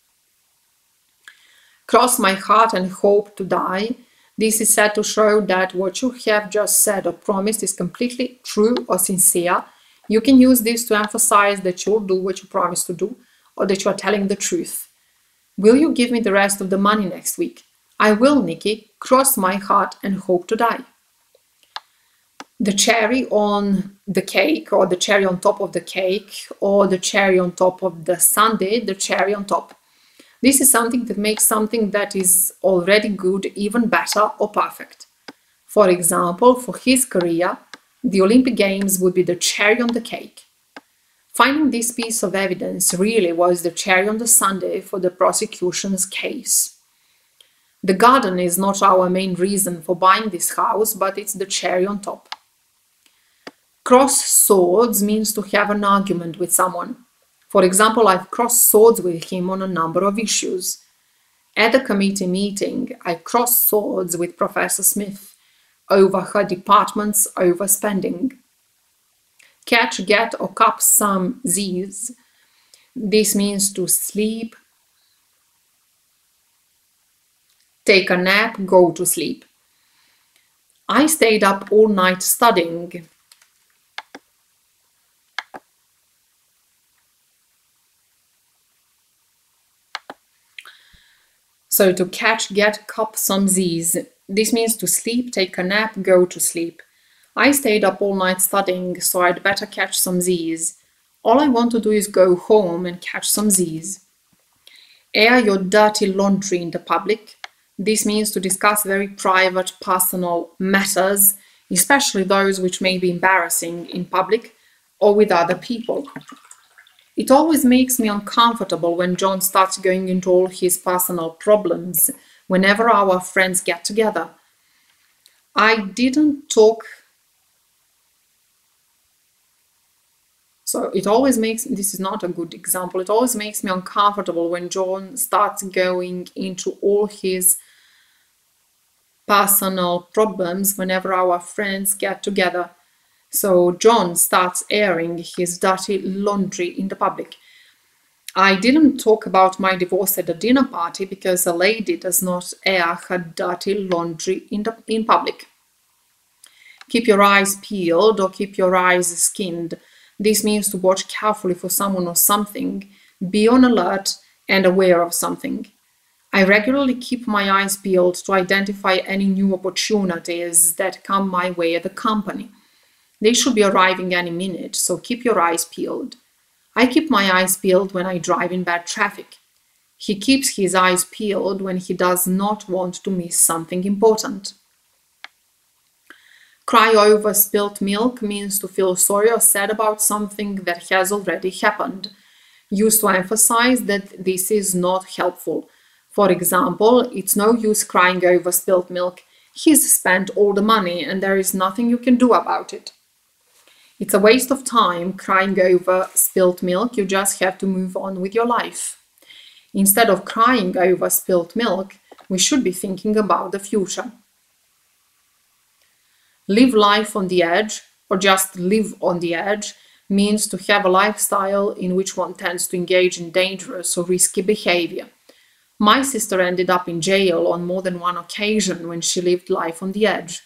Cross my heart and hope to die. This is said to show that what you have just said or promised is completely true or sincere. You can use this to emphasize that you'll do what you promised to do or that you are telling the truth. Will you give me the rest of the money next week? I will, Nikki. Cross my heart and hope to die. The cherry on the cake, or the cherry on top of the cake, or the cherry on top of the sundae, the cherry on top. This is something that makes something that is already good even better or perfect. For example, for his career, the Olympic Games would be the cherry on the cake. Finding this piece of evidence really was the cherry on the sundae for the prosecution's case. The garden is not our main reason for buying this house, but it's the cherry on top. Cross swords means to have an argument with someone. For example, I've crossed swords with him on a number of issues. At a committee meeting, I crossed swords with Professor Smith over her department's overspending. Catch, get, or cup some Z's. This means to sleep, take a nap, go to sleep. I stayed up all night studying. So to catch, get, cup some Z's. This means to sleep, take a nap, go to sleep. I stayed up all night studying, so I'd better catch some Z's. All I want to do is go home and catch some Z's. Air your dirty laundry in the public. This means to discuss very private, personal matters, especially those which may be embarrassing in public or with other people. It always makes me uncomfortable when John starts going into all his personal problems whenever our friends get together. I didn't talk So it always makes, this is not a good example, it always makes me uncomfortable when John starts going into all his personal problems whenever our friends get together. So John starts airing his dirty laundry in the public. I didn't talk about my divorce at a dinner party because a lady does not air her dirty laundry in public. Keep your eyes peeled or keep your eyes skinned. This means to watch carefully for someone or something, be on alert and aware of something. I regularly keep my eyes peeled to identify any new opportunities that come my way at the company. They should be arriving any minute, so keep your eyes peeled. I keep my eyes peeled when I drive in bad traffic. He keeps his eyes peeled when he does not want to miss something important. Cry over spilt milk means to feel sorry or sad about something that has already happened. Used to emphasize that this is not helpful. For example, it's no use crying over spilt milk. He's spent all the money and there is nothing you can do about it. It's a waste of time crying over spilt milk, you just have to move on with your life. Instead of crying over spilt milk, we should be thinking about the future. Live life on the edge, or just live on the edge, means to have a lifestyle in which one tends to engage in dangerous or risky behavior. My sister ended up in jail on more than one occasion when she lived life on the edge.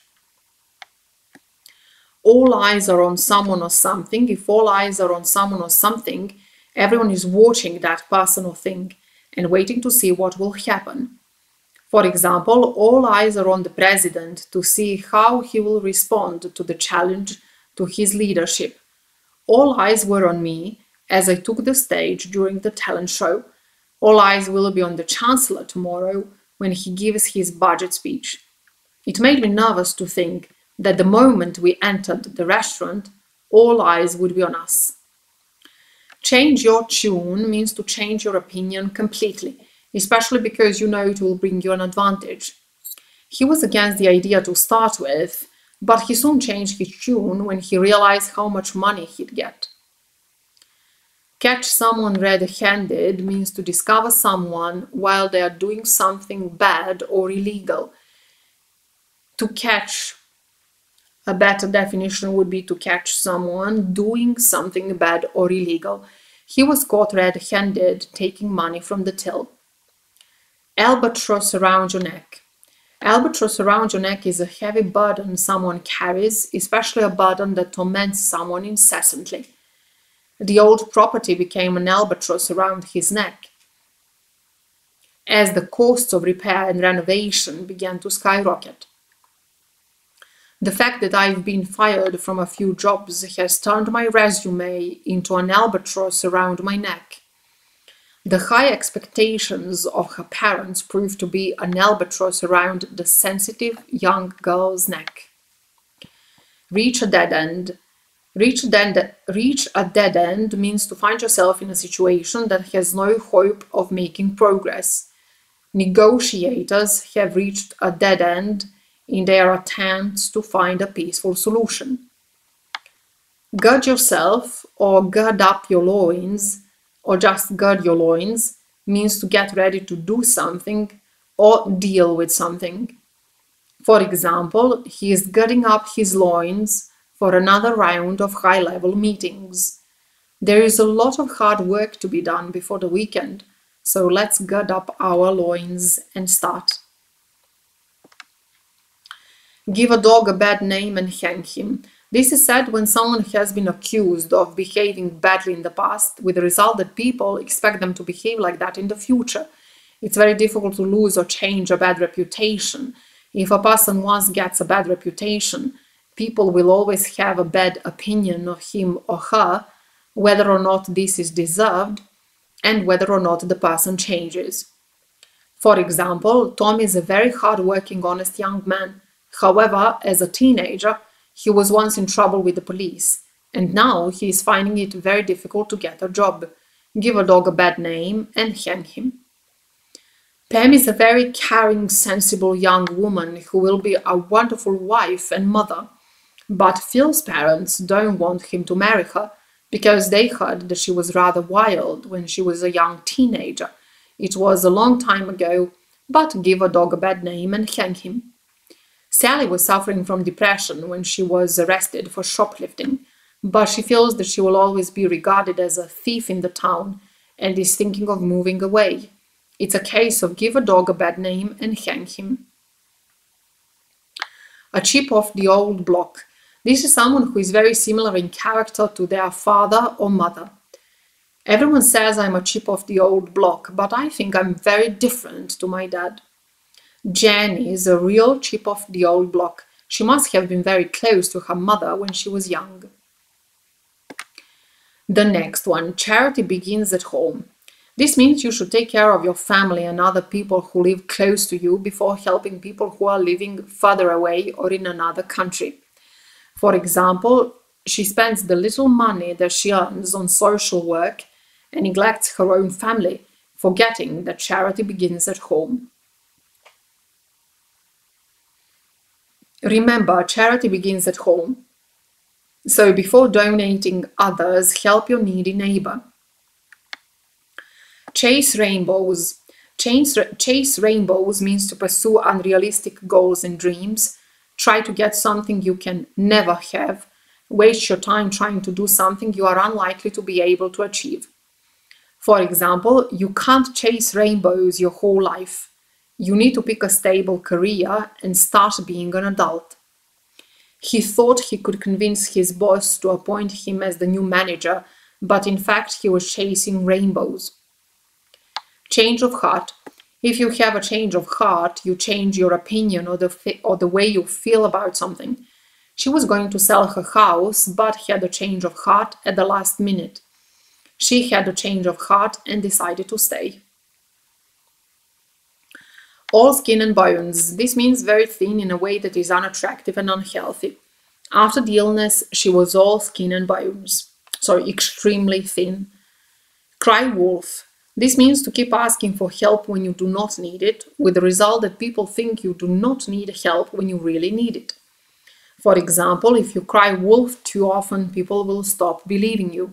All eyes are on someone or something. If all eyes are on someone or something, everyone is watching that person or thing and waiting to see what will happen. For example, all eyes are on the president to see how he will respond to the challenge to his leadership. All eyes were on me as I took the stage during the talent show. All eyes will be on the chancellor tomorrow when he gives his budget speech. It made me nervous to think that the moment we entered the restaurant, all eyes would be on us. Change your tune means to change your opinion completely, especially because you know it will bring you an advantage. He was against the idea to start with, but he soon changed his tune when he realized how much money he'd get. Catch someone red-handed means to discover someone while they are doing something bad or illegal. To catch, a better definition would be to catch someone doing something bad or illegal. He was caught red-handed taking money from the till. Albatross around your neck. Albatross around your neck is a heavy burden someone carries, especially a burden that torments someone incessantly. The old property became an albatross around his neck as the costs of repair and renovation began to skyrocket. The fact that I've been fired from a few jobs has turned my resume into an albatross around my neck. The high expectations of her parents proved to be an albatross around the sensitive young girl's neck. Reach a dead end. Reach a dead end means to find yourself in a situation that has no hope of making progress. Negotiators have reached a dead end in their attempts to find a peaceful solution. Gird yourself or gird up your loins, or just gird your loins, means to get ready to do something or deal with something. For example, he is girding up his loins for another round of high-level meetings. There is a lot of hard work to be done before the weekend, so let's gird up our loins and start. Give a dog a bad name and hang him. This is said when someone has been accused of behaving badly in the past, with the result that people expect them to behave like that in the future. It's very difficult to lose or change a bad reputation. If a person once gets a bad reputation, people will always have a bad opinion of him or her, whether or not this is deserved, and whether or not the person changes. For example, Tom is a very hard-working, honest young man. However, as a teenager, he was once in trouble with the police, and now he is finding it very difficult to get a job. Give a dog a bad name and hang him. Pam is a very caring, sensible young woman who will be a wonderful wife and mother, but Phil's parents don't want him to marry her because they heard that she was rather wild when she was a young teenager. It was a long time ago, but give a dog a bad name and hang him. Sally was suffering from depression when she was arrested for shoplifting, but she feels that she will always be regarded as a thief in the town and is thinking of moving away. It's a case of give a dog a bad name and hang him. A chip off the old block. This is someone who is very similar in character to their father or mother. Everyone says I'm a chip off the old block, but I think I'm very different to my dad. Jen is a real chip off the old block. She must have been very close to her mother when she was young. The next one, charity begins at home. This means you should take care of your family and other people who live close to you before helping people who are living further away or in another country. For example, she spends the little money that she earns on social work and neglects her own family, forgetting that charity begins at home. Remember, charity begins at home. So before donating others, help your needy neighbor. Chase rainbows. Chase rainbows means to pursue unrealistic goals and dreams. Try to get something you can never have. Waste your time trying to do something you are unlikely to be able to achieve. For example, you can't chase rainbows your whole life. You need to pick a stable career and start being an adult. He thought he could convince his boss to appoint him as the new manager, but in fact he was chasing rainbows. Change of heart. If you have a change of heart, you change your opinion or the way you feel about something. She was going to sell her house, but had a change of heart at the last minute. She had a change of heart and decided to stay. All skin and bones. This means very thin in a way that is unattractive and unhealthy. After the illness, she was all skin and bones. So extremely thin. Cry wolf. This means to keep asking for help when you do not need it, with the result that people think you do not need help when you really need it. For example, if you cry wolf too often, people will stop believing you.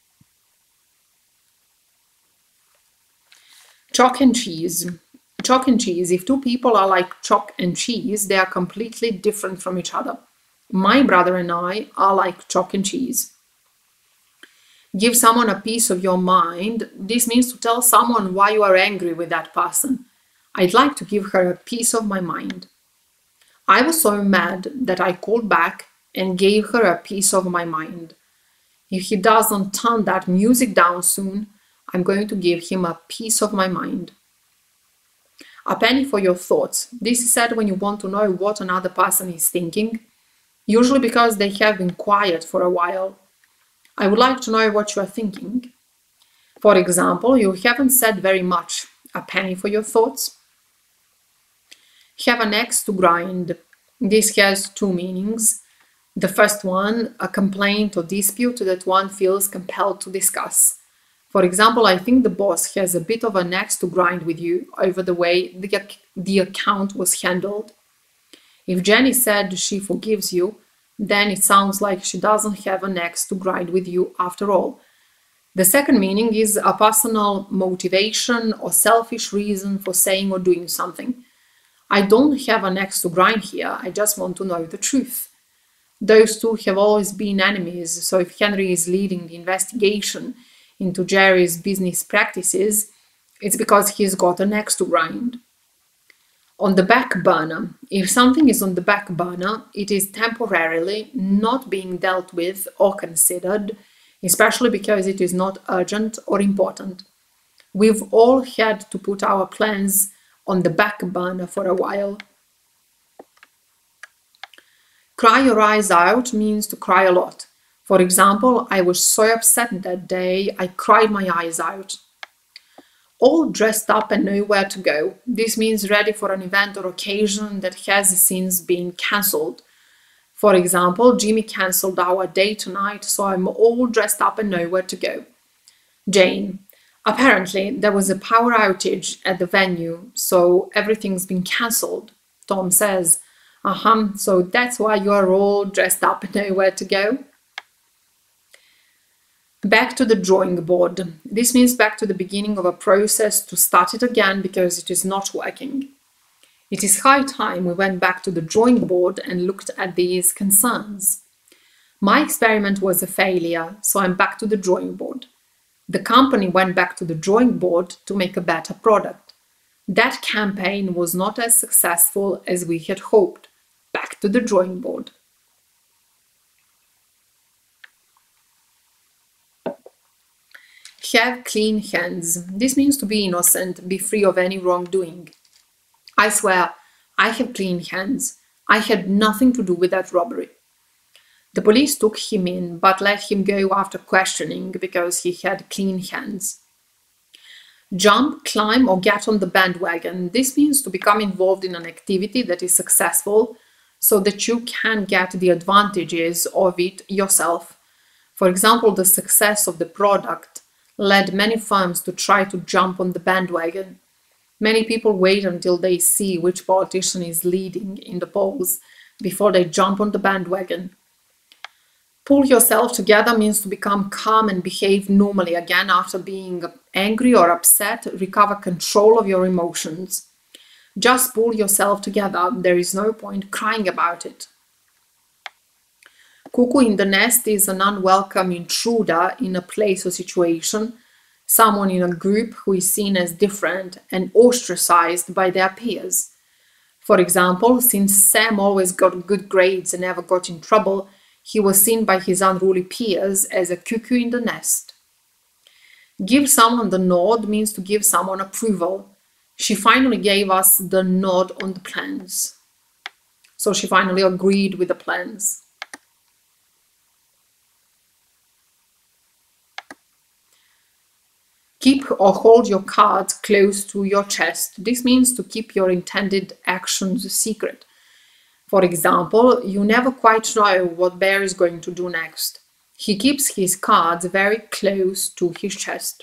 Chalk and cheese. Chalk and cheese. If two people are like chalk and cheese, they are completely different from each other. My brother and I are like chalk and cheese. Give someone a piece of your mind. This means to tell someone why you are angry with that person. I'd like to give her a piece of my mind. I was so mad that I called back and gave her a piece of my mind. If he doesn't turn that music down soon, I'm going to give him a piece of my mind. A penny for your thoughts. This is said when you want to know what another person is thinking, usually because they have been quiet for a while. I would like to know what you are thinking. For example, you haven't said very much. A penny for your thoughts. Have an axe to grind. This has two meanings. The first one, a complaint or dispute that one feels compelled to discuss. For example, I think the boss has a bit of an axe to grind with you over the way the account was handled. If Jenny said she forgives you, then it sounds like she doesn't have an axe to grind with you after all. The second meaning is a personal motivation or selfish reason for saying or doing something. I don't have an axe to grind here, I just want to know the truth. Those two have always been enemies, so if Henry is leading the investigation into Jerry's business practices, it's because he's got an axe to grind. On the back burner. If something is on the back burner, it is temporarily not being dealt with or considered, especially because it is not urgent or important. We've all had to put our plans on the back burner for a while. Cry your eyes out means to cry a lot. For example, I was so upset that day, I cried my eyes out. All dressed up and know where to go. This means ready for an event or occasion that has since been cancelled. For example, Jimmy cancelled our date tonight, so I'm all dressed up and know where to go. Jane. Apparently, there was a power outage at the venue, so everything's been cancelled. Tom says, so that's why you're all dressed up and know where to go? Back to the drawing board. This means back to the beginning of a process to start it again because it is not working. It is high time we went back to the drawing board and looked at these concerns. My experiment was a failure, so I'm back to the drawing board. The company went back to the drawing board to make a better product. That campaign was not as successful as we had hoped. Back to the drawing board. Have clean hands. This means to be innocent, be free of any wrongdoing. I swear, I have clean hands. I had nothing to do with that robbery. The police took him in, but let him go after questioning because he had clean hands. Jump, climb, or get on the bandwagon. This means to become involved in an activity that is successful so that you can get the advantages of it yourself. For example, the success of the product led many firms to try to jump on the bandwagon. Many people wait until they see which politician is leading in the polls before they jump on the bandwagon. Pull yourself together means to become calm and behave normally again after being angry or upset. Recover control of your emotions. Just pull yourself together. There is no point crying about it. Cuckoo in the nest is an unwelcome intruder in a place or situation, someone in a group who is seen as different and ostracized by their peers. For example, since Sam always got good grades and never got in trouble, he was seen by his unruly peers as a cuckoo in the nest. Give someone the nod means to give someone approval. She finally gave us the nod on the plans. So she finally agreed with the plans. Keep or hold your cards close to your chest. This means to keep your intended actions secret. For example, you never quite know what Bear is going to do next. He keeps his cards very close to his chest.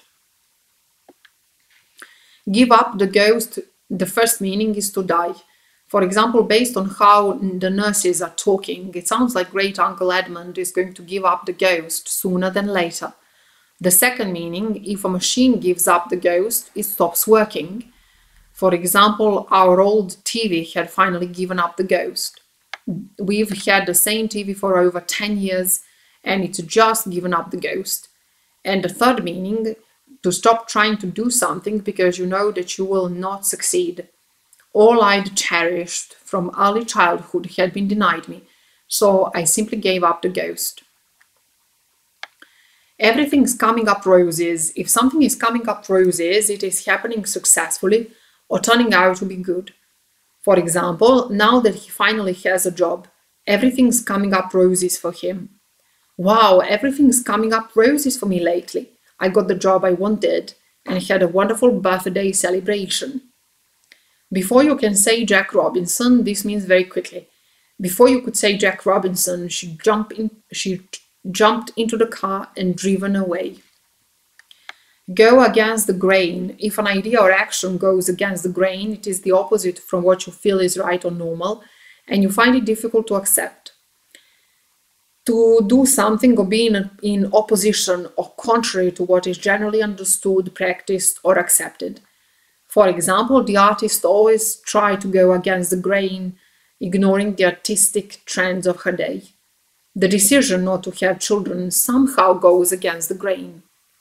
Give up the ghost. The first meaning is to die. For example, based on how the nurses are talking, it sounds like Great Uncle Edmund is going to give up the ghost sooner than later. The second meaning, if a machine gives up the ghost, it stops working. For example, our old TV had finally given up the ghost. We've had the same TV for over 10 years and it's just given up the ghost. And the third meaning, to stop trying to do something because you know that you will not succeed. All I'd cherished from early childhood had been denied me, so I simply gave up the ghost. Everything's coming up roses. If something is coming up roses, it is happening successfully or turning out to be good. For example, now that he finally has a job, everything's coming up roses for him. Wow, everything's coming up roses for me lately. I got the job I wanted and had a wonderful birthday celebration. Before you can say Jack Robinson, this means very quickly. Before you could say Jack Robinson, she jumped into the car and driven away. Go against the grain. If an idea or action goes against the grain, it is the opposite from what you feel is right or normal, and you find it difficult to accept. To do something or be in opposition or contrary to what is generally understood, practiced, or accepted. For example, the artist always tried to go against the grain, ignoring the artistic trends of her day. The decision not to have children somehow goes against the grain.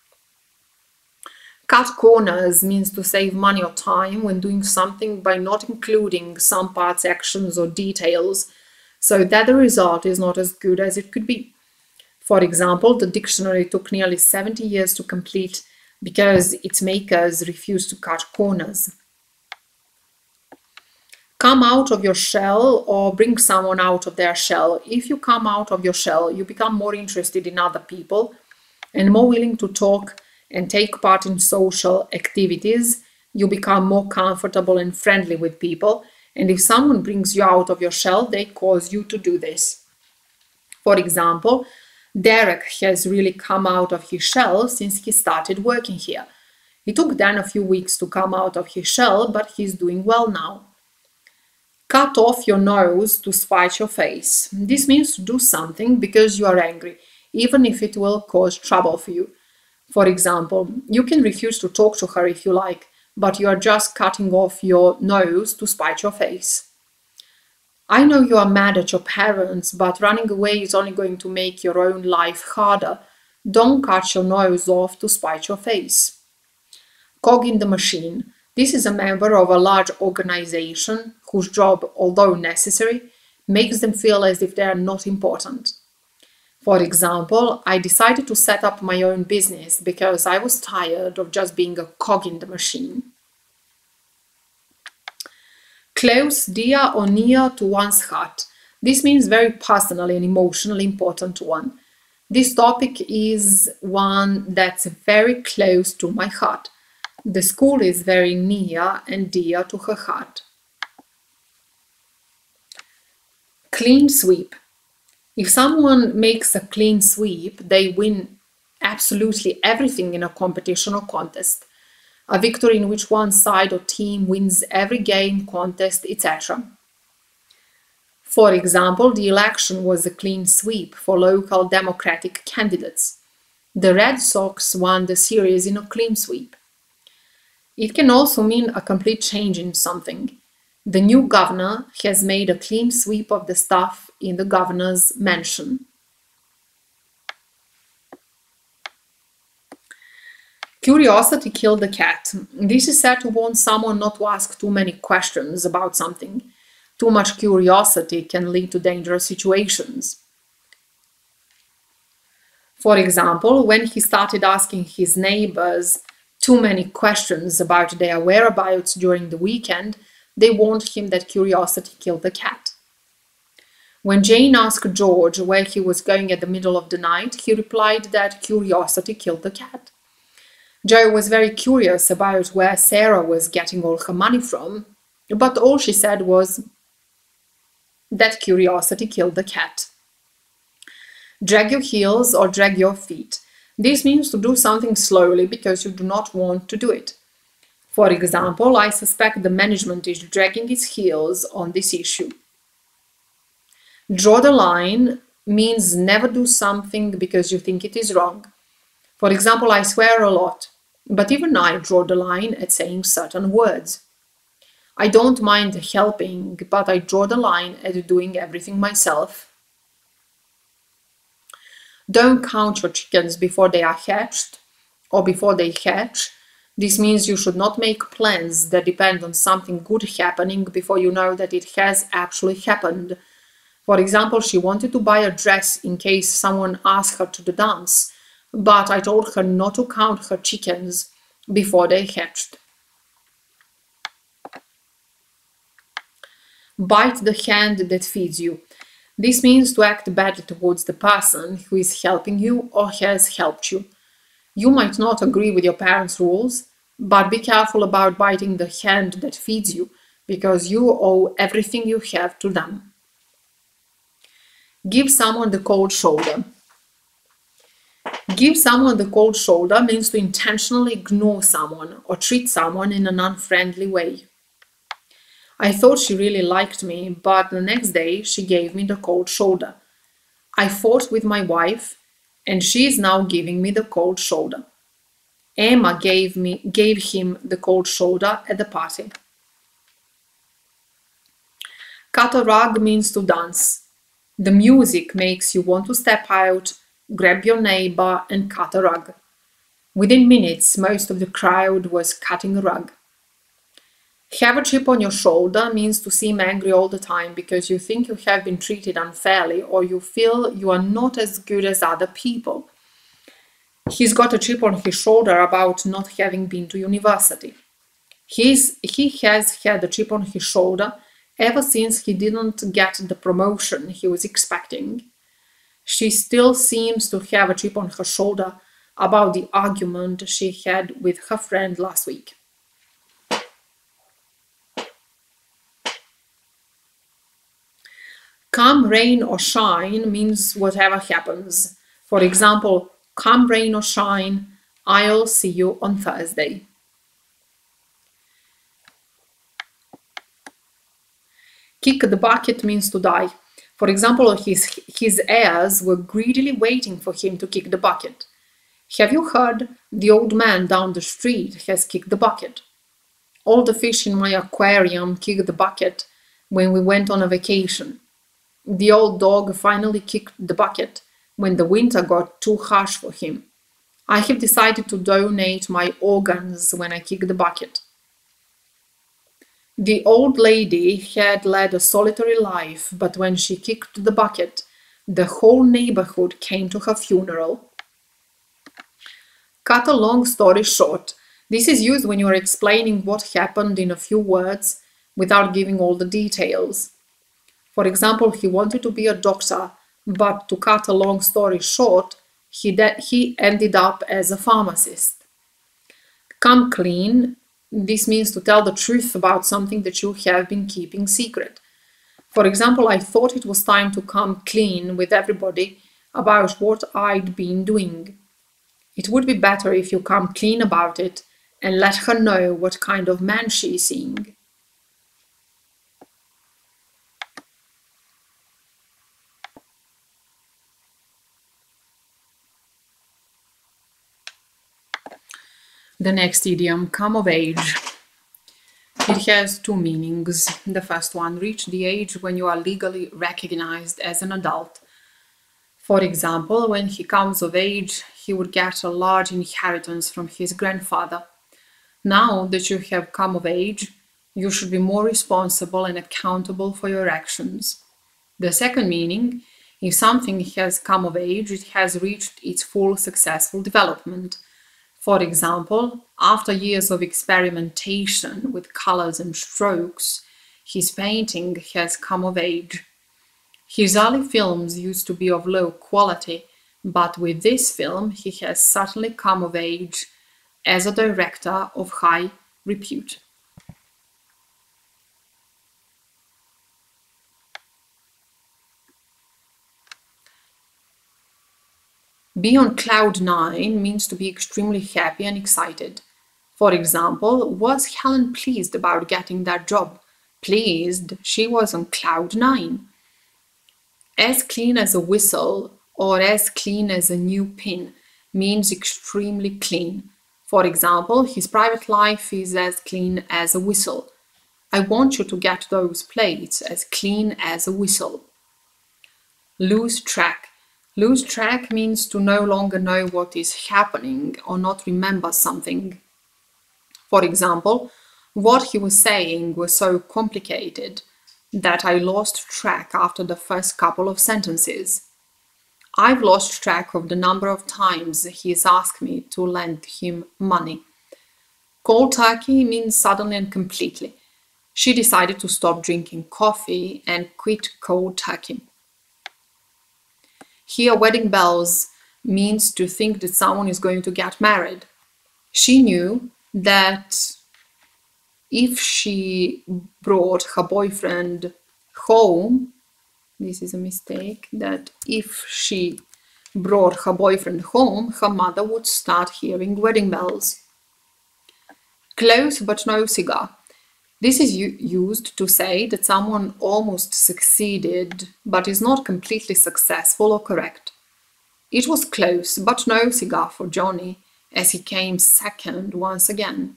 Cut corners means to save money or time when doing something by not including some parts, actions, or details, so that the result is not as good as it could be. For example, the dictionary took nearly 70 years to complete because its makers refused to cut corners. Come out of your shell or bring someone out of their shell. If you come out of your shell, you become more interested in other people and more willing to talk and take part in social activities. You become more comfortable and friendly with people. And if someone brings you out of your shell, they cause you to do this. For example, Derek has really come out of his shell since he started working here. It took Dan a few weeks to come out of his shell, but he's doing well now. Cut off your nose to spite your face. This means to do something because you are angry. even if it will cause trouble for you. For example, you can refuse to talk to her if you like, but you are just cutting off your nose to spite your face. I know you are mad at your parents, but running away is only going to make your own life harder. Don't cut your nose off to spite your face. Cog in the machine. This is a member of a large organization whose job, although necessary, makes them feel as if they are not important. For example, I decided to set up my own business because I was tired of just being a cog in the machine. Close, dear or near to one's heart. This means very personally and emotionally important one. This topic is one that's very close to my heart. The school is very near and dear to her heart. Clean sweep. If someone makes a clean sweep, they win absolutely everything in a competition or contest. A victory in which one side or team wins every game, contest, etc. For example, the election was a clean sweep for local Democratic candidates. The Red Sox won the series in a clean sweep. It can also mean a complete change in something. The new governor has made a clean sweep of the stuff in the governor's mansion. Curiosity killed the cat. This is said to warn someone not to ask too many questions about something. Too much curiosity can lead to dangerous situations. For example, when he started asking his neighbors too many questions about their whereabouts during the weekend, they warned him that curiosity killed the cat. When Jane asked George where he was going at the middle of the night, he replied that curiosity killed the cat. Joe was very curious about where Sarah was getting all her money from, but all she said was that curiosity killed the cat. Drag your heels or drag your feet. This means to do something slowly because you do not want to do it. For example, I suspect the management is dragging its heels on this issue. Draw the line means never do something because you think it is wrong. For example, I swear a lot, but even I draw the line at saying certain words. I don't mind helping, but I draw the line at doing everything myself. Don't count your chickens before they are hatched or before they hatch. This means you should not make plans that depend on something good happening before you know that it has actually happened. For example, she wanted to buy a dress in case someone asked her to the dance, but I told her not to count her chickens before they hatched. Bite the hand that feeds you. This means to act badly towards the person who is helping you or has helped you. You might not agree with your parents' rules, but be careful about biting the hand that feeds you, because you owe everything you have to them. Give someone the cold shoulder. Give someone the cold shoulder means to intentionally ignore someone or treat someone in an unfriendly way. I thought she really liked me, but the next day she gave me the cold shoulder. I fought with my wife, and she is now giving me the cold shoulder. Emma gave him the cold shoulder at the party. Cut a rug means to dance. The music makes you want to step out, grab your neighbor, and cut a rug. Within minutes, most of the crowd was cutting a rug. Have a chip on your shoulder means to seem angry all the time because you think you have been treated unfairly or you feel you are not as good as other people. He's got a chip on his shoulder about not having been to university. He has had a chip on his shoulder ever since he didn't get the promotion he was expecting. She still seems to have a chip on her shoulder about the argument she had with her friend last week. Come rain or shine means whatever happens. For example, come rain or shine, I'll see you on Thursday. Kick the bucket means to die. For example, his heirs were greedily waiting for him to kick the bucket. Have you heard? The old man down the street has kicked the bucket. All the fish in my aquarium kicked the bucket when we went on a vacation. The old dog finally kicked the bucket when the winter got too harsh for him. I have decided to donate my organs when I kick the bucket. The old lady had led a solitary life, but when she kicked the bucket, the whole neighborhood came to her funeral. Cut a long story short. This is used when you are explaining what happened in a few words without giving all the details. For example, he wanted to be a doctor, but to cut a long story short, he ended up as a pharmacist. Come clean. This means to tell the truth about something that you have been keeping secret. For example, I thought it was time to come clean with everybody about what I'd been doing. It would be better if you come clean about it and let her know what kind of man she is seeing. The next idiom, come of age. It has two meanings. The first one, reach the age when you are legally recognized as an adult. For example, when he comes of age, he would get a large inheritance from his grandfather. Now that you have come of age, you should be more responsible and accountable for your actions. The second meaning, if something has come of age, it has reached its full successful development. For example, after years of experimentation with colors and strokes, his painting has come of age. His early films used to be of low quality, but with this film he has certainly come of age as a director of high repute. Be on cloud nine means to be extremely happy and excited. For example, was Helen pleased about getting that job? Pleased, she was on cloud nine. As clean as a whistle or as clean as a new pin means extremely clean. For example, his private life is as clean as a whistle. I want you to get those plates as clean as a whistle. Lose track. Lose track means to no longer know what is happening or not remember something. For example, what he was saying was so complicated that I lost track after the first couple of sentences. I've lost track of the number of times he's asked me to lend him money. Cold turkey means suddenly and completely. She decided to stop drinking coffee and quit cold turkey. Here, wedding bells means to think that someone is going to get married. She knew that if she brought her boyfriend home, this is a mistake, that if she brought her boyfriend home, her mother would start hearing wedding bells. Close but no cigar. This is used to say that someone almost succeeded but is not completely successful or correct. It was close but no cigar for Johnny, as he came second once again.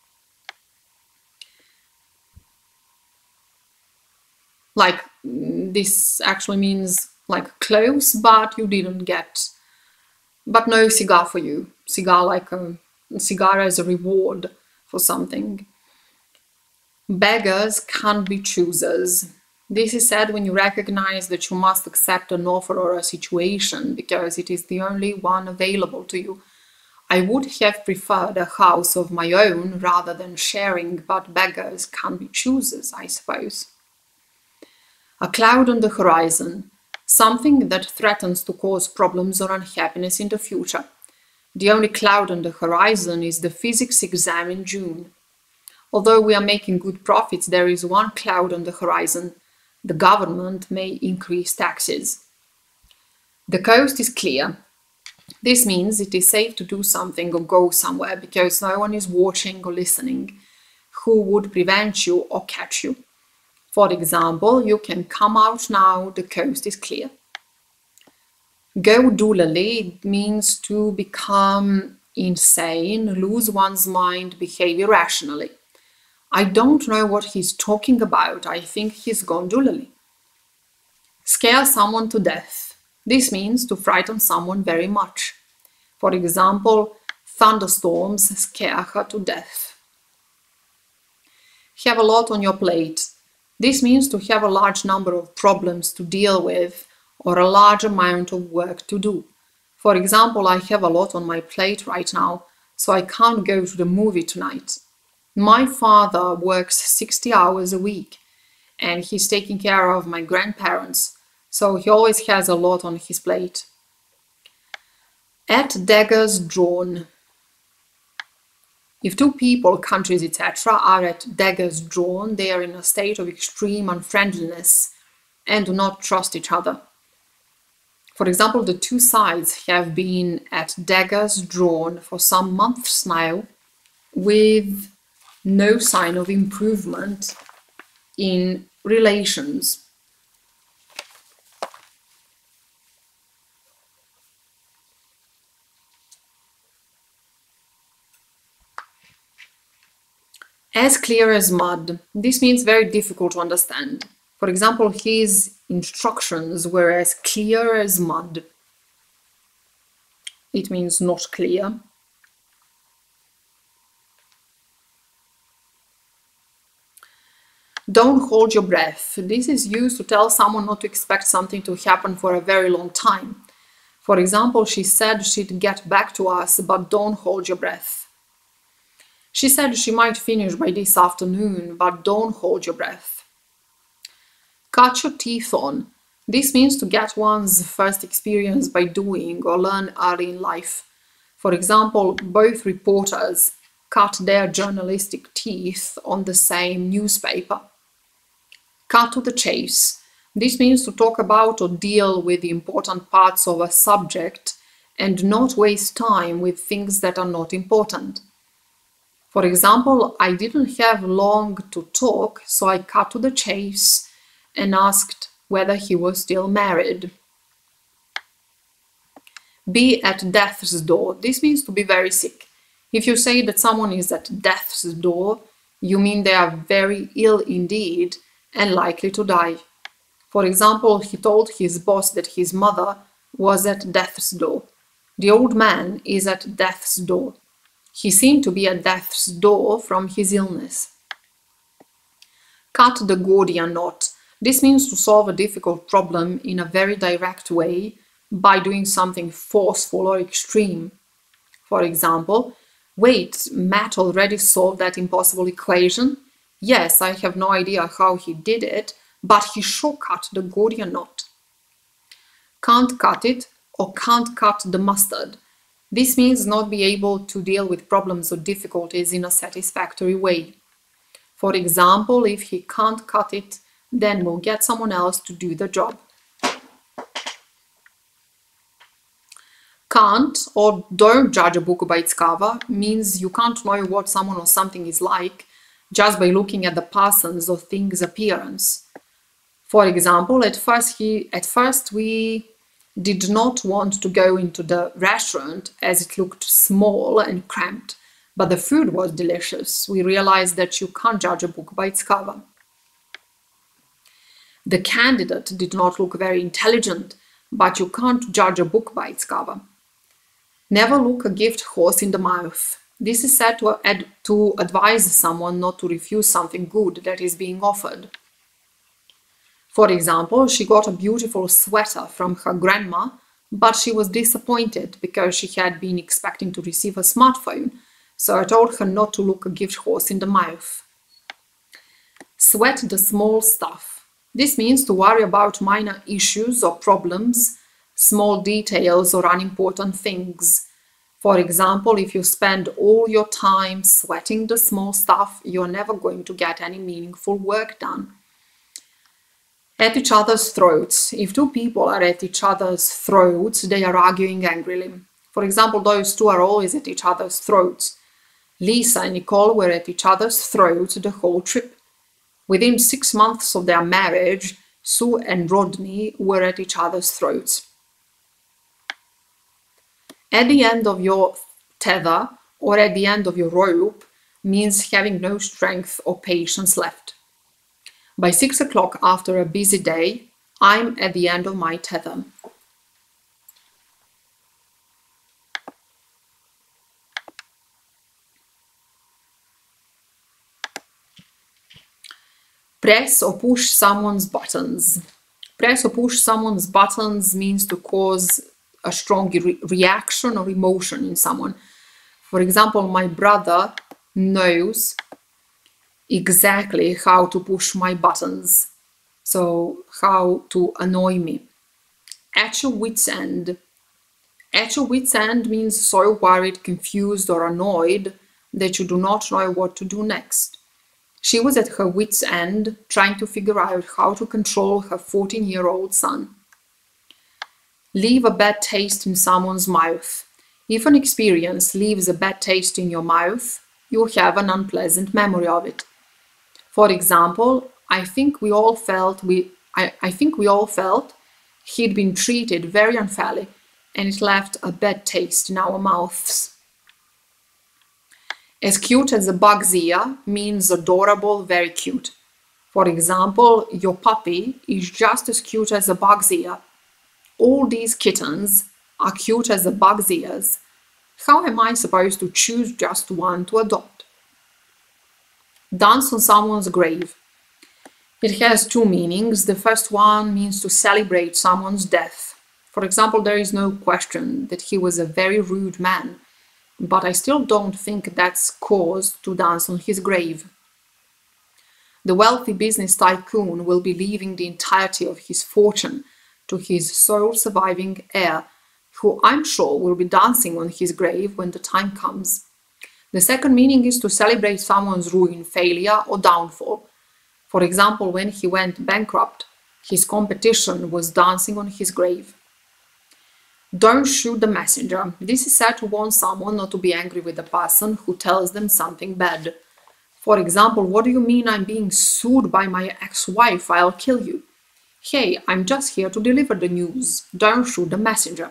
Like, this actually means like close but you didn't get, but no cigar for you. Cigar like a cigar as a reward for something. Beggars can't be choosers. This is said when you recognize that you must accept an offer or a situation because it is the only one available to you. I would have preferred a house of my own rather than sharing, but beggars can't be choosers, I suppose. A cloud on the horizon. Something that threatens to cause problems or unhappiness in the future. The only cloud on the horizon is the physics exam in June. Although we are making good profits, there is one cloud on the horizon. The government may increase taxes. The coast is clear. This means it is safe to do something or go somewhere because no one is watching or listening who would prevent you or catch you. For example, you can come out now, the coast is clear. Go doolally means to become insane, lose one's mind, behave irrationally. I don't know what he's talking about. I think he's gone doolally. Scare someone to death. This means to frighten someone very much. For example, thunderstorms scare her to death. Have a lot on your plate. This means to have a large number of problems to deal with or a large amount of work to do. For example, I have a lot on my plate right now, so I can't go to the movie tonight. My father works 60 hours a week and he's taking care of my grandparents, so he always has a lot on his plate. At daggers drawn. If two people, countries, etc. are at daggers drawn, they are in a state of extreme unfriendliness and do not trust each other. For example, the two sides have been at daggers drawn for some months now, with no sign of improvement in relations. As clear as mud. This means very difficult to understand. For example, his instructions were as clear as mud. It means not clear. Don't hold your breath. This is used to tell someone not to expect something to happen for a very long time. For example, she said she'd get back to us, but don't hold your breath. She said she might finish by this afternoon, but don't hold your breath. Cut your teeth on. This means to get one's first experience by doing or learn early in life. For example, both reporters cut their journalistic teeth on the same newspaper. Cut to the chase. This means to talk about or deal with the important parts of a subject and not waste time with things that are not important. For example, I didn't have long to talk, so I cut to the chase and asked whether he was still married. Be at death's door. This means to be very sick. If you say that someone is at death's door, you mean they are very ill indeed and likely to die. For example, he told his boss that his mother was at death's door. The old man is at death's door. He seemed to be at death's door from his illness. Cut the Gordian knot. This means to solve a difficult problem in a very direct way by doing something forceful or extreme. For example, wait, Matt already solved that impossible equation? Yes, I have no idea how he did it, but he sure cut the Gordian knot. Can't cut it or can't cut the mustard. This means not be able to deal with problems or difficulties in a satisfactory way. For example, if he can't cut it, then we'll get someone else to do the job. Can't or don't judge a book by its cover means you can't know what someone or something is like just by looking at the person's or thing's appearance. For example, at first we did not want to go into the restaurant as it looked small and cramped, but the food was delicious. We realized that you can't judge a book by its cover. The candidate did not look very intelligent, but you can't judge a book by its cover. Never look a gift horse in the mouth. This is said to advise someone not to refuse something good that is being offered. For example, she got a beautiful sweater from her grandma, but she was disappointed because she had been expecting to receive a smartphone, so I told her not to look a gift horse in the mouth. Sweat the small stuff. This means to worry about minor issues or problems, small details or unimportant things. For example, if you spend all your time sweating the small stuff, you're never going to get any meaningful work done. At each other's throats. If two people are at each other's throats, they are arguing angrily. For example, those two are always at each other's throats. Lisa and Nicole were at each other's throats the whole trip. Within 6 months of their marriage, Sue and Rodney were at each other's throats. At the end of your tether or at the end of your rope means having no strength or patience left. By 6 o'clock after a busy day, I'm at the end of my tether. Press or push someone's buttons. Press or push someone's buttons means to cause a strong reaction or emotion in someone. For example, my brother knows exactly how to push my buttons, so how to annoy me. At your wit's end. At your wit's end means so worried, confused, or annoyed that you do not know what to do next. She was at her wit's end, trying to figure out how to control her 14-year-old son. Leave a bad taste in someone's mouth. If an experience leaves a bad taste in your mouth, you have an unpleasant memory of it. For example, I think we all felt he'd been treated very unfairly, and it left a bad taste in our mouths. As cute as a bug's ear means adorable, very cute. For example, your puppy is just as cute as a bug's ear. All these kittens are cute as a bug's ears. How am I supposed to choose just one to adopt? Dance on someone's grave. It has two meanings. The first one means to celebrate someone's death. For example, there is no question that he was a very rude man, but I still don't think that's cause to dance on his grave. The wealthy business tycoon will be leaving the entirety of his fortune to his sole surviving heir, who I'm sure will be dancing on his grave when the time comes. The second meaning is to celebrate someone's ruin, failure, or downfall. For example, when he went bankrupt, his competition was dancing on his grave. Don't shoot the messenger. This is said to warn someone not to be angry with the person who tells them something bad. For example, what do you mean I'm being sued by my ex-wife? I'll kill you. Hey, I'm just here to deliver the news. Don't shoot the messenger.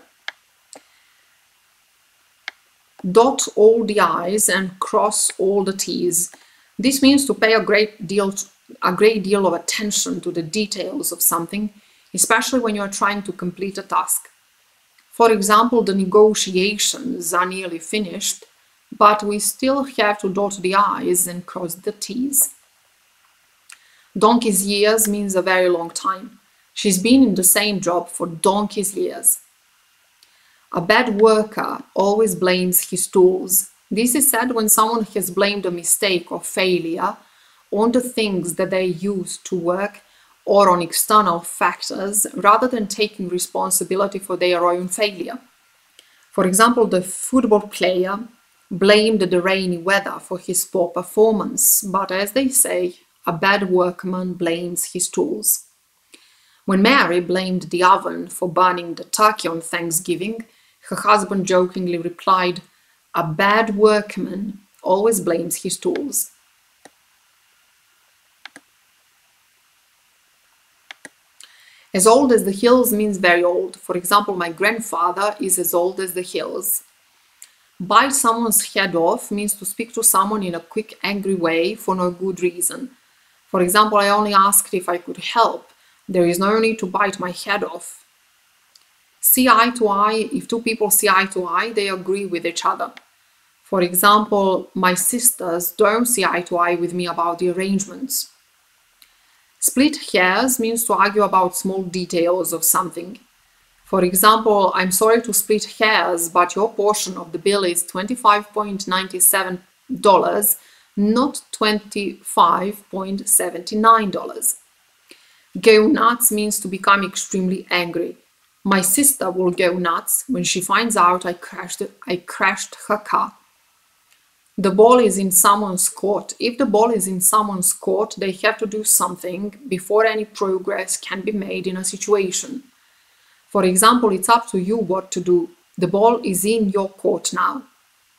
Dot all the I's and cross all the T's. This means to pay a great deal of attention to the details of something, especially when you are trying to complete a task. For example, the negotiations are nearly finished, but we still have to dot the I's and cross the T's. Donkey's years means a very long time. She's been in the same job for donkey's years. A bad worker always blames his tools. This is said when someone has blamed a mistake or failure on the things that they use to work or on external factors rather than taking responsibility for their own failure. For example, the football player blamed the rainy weather for his poor performance, but as they say, a bad workman blames his tools. When Mary blamed the oven for burning the turkey on Thanksgiving, her husband jokingly replied, "A bad workman always blames his tools." As old as the hills means very old. For example, my grandfather is as old as the hills. Bite someone's head off means to speak to someone in a quick, angry way for no good reason. For example, I only asked if I could help. There is no need to bite my head off. See eye to eye. If two people see eye to eye, they agree with each other. For example, my sisters don't see eye to eye with me about the arrangements. Split hairs means to argue about small details of something. For example, I'm sorry to split hairs, but your portion of the bill is $25.97, not $25.79. Go nuts means to become extremely angry. My sister will go nuts when she finds out I crashed her car. The ball is in someone's court. If the ball is in someone's court, they have to do something before any progress can be made in a situation. For example, it's up to you what to do. The ball is in your court now.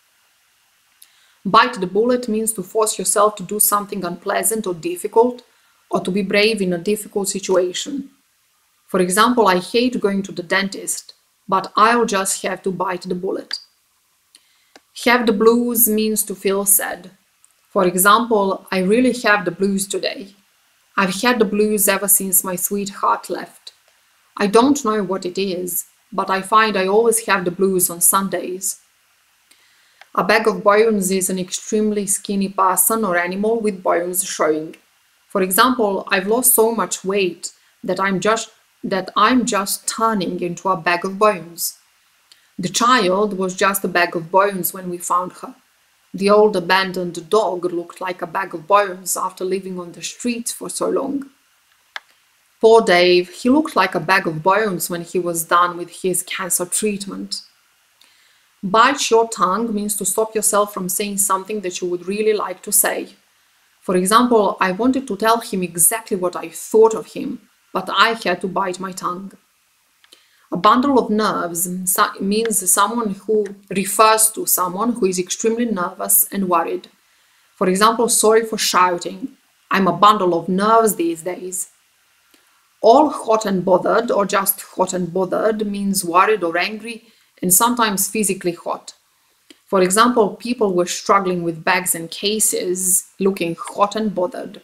Bite the bullet means to force yourself to do something unpleasant or difficult, or to be brave in a difficult situation. For example, I hate going to the dentist, but I'll just have to bite the bullet. Have the blues means to feel sad. For example, I really have the blues today. I've had the blues ever since my sweetheart left. I don't know what it is, but I find I always have the blues on Sundays. A bag of bones is an extremely skinny person or animal with bones showing. For example, I've lost so much weight that I'm just turning into a bag of bones. The child was just a bag of bones when we found her. The old abandoned dog looked like a bag of bones after living on the streets for so long. Poor Dave, he looked like a bag of bones when he was done with his cancer treatment. Bite your tongue means to stop yourself from saying something that you would really like to say. For example, I wanted to tell him exactly what I thought of him, but I had to bite my tongue. A bundle of nerves means someone who refers to someone who is extremely nervous and worried. For example, sorry for shouting. I'm a bundle of nerves these days. All hot and bothered or just hot and bothered means worried or angry and sometimes physically hot. For example, people were struggling with bags and cases, looking hot and bothered.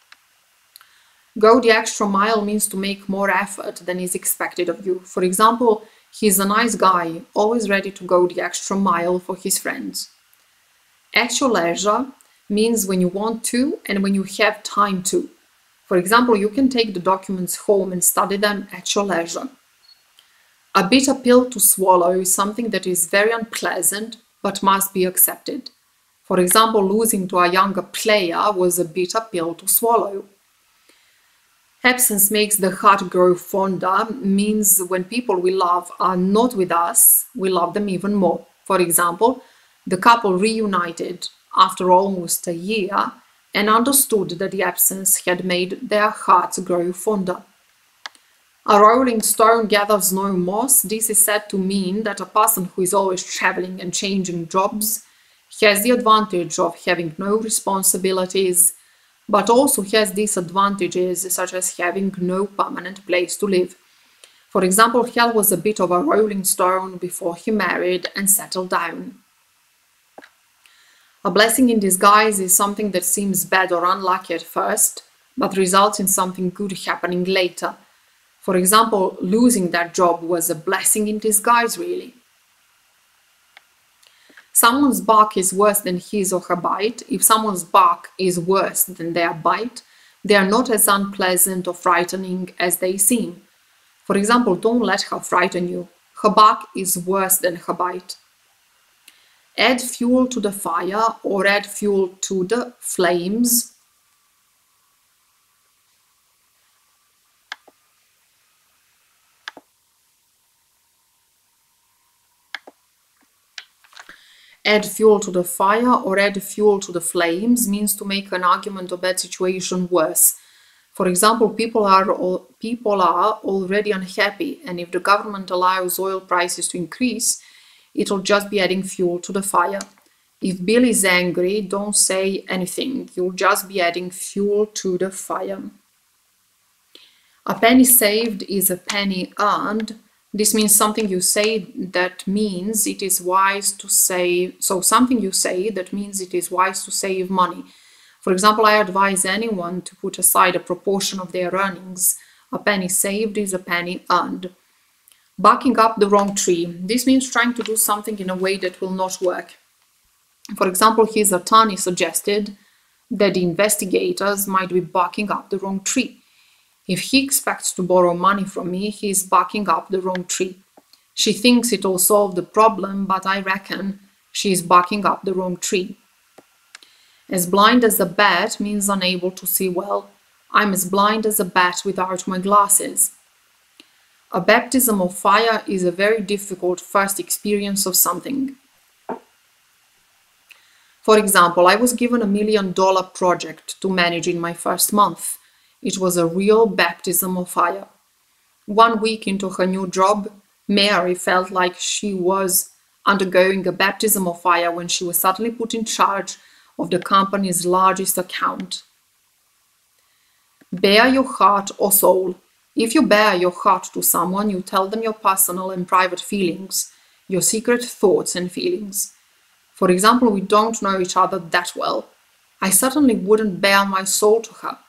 Go the extra mile means to make more effort than is expected of you. For example, he's a nice guy, always ready to go the extra mile for his friends. At your leisure means when you want to and when you have time to. For example, you can take the documents home and study them at your leisure. A bitter pill to swallow is something that is very unpleasant but must be accepted. For example, losing to a younger player was a bitter pill to swallow. Absence makes the heart grow fonder means when people we love are not with us, we love them even more. For example, the couple reunited after almost a year and understood that the absence had made their hearts grow fonder. A rolling stone gathers no moss. This is said to mean that a person who is always traveling and changing jobs has the advantage of having no responsibilities, but also has disadvantages such as having no permanent place to live. For example, Hal was a bit of a rolling stone before he married and settled down. A blessing in disguise is something that seems bad or unlucky at first, but results in something good happening later. For example, losing that job was a blessing in disguise, really. Someone's bark is worse than his or her bite. If someone's bark is worse than their bite, they are not as unpleasant or frightening as they seem. For example, don't let her frighten you. Her bark is worse than her bite. Add fuel to the fire or add fuel to the flames. Add fuel to the fire or add fuel to the flames means to make an argument or bad situation worse. For example, people are already unhappy, and if the government allows oil prices to increase, it'll just be adding fuel to the fire. If Bill is angry, don't say anything. You'll just be adding fuel to the fire. A penny saved is a penny earned. This means something you say that means it is wise to save. So something you say that means it is wise to save money. For example, I advise anyone to put aside a proportion of their earnings. A penny saved is a penny earned. Barking up the wrong tree. This means trying to do something in a way that will not work. For example, his attorney suggested that the investigators might be barking up the wrong tree. If he expects to borrow money from me, he is barking up the wrong tree. She thinks it'll solve the problem, but I reckon she is barking up the wrong tree. As blind as a bat means unable to see well. I'm as blind as a bat without my glasses. A baptism of fire is a very difficult first experience of something. For example, I was given $1 million project to manage in my first month. It was a real baptism of fire. 1 week into her new job, Mary felt like she was undergoing a baptism of fire when she was suddenly put in charge of the company's largest account. Bare your heart or soul. If you bare your heart to someone, you tell them your personal and private feelings, your secret thoughts and feelings. For example, we don't know each other that well. I certainly wouldn't bare my soul to her.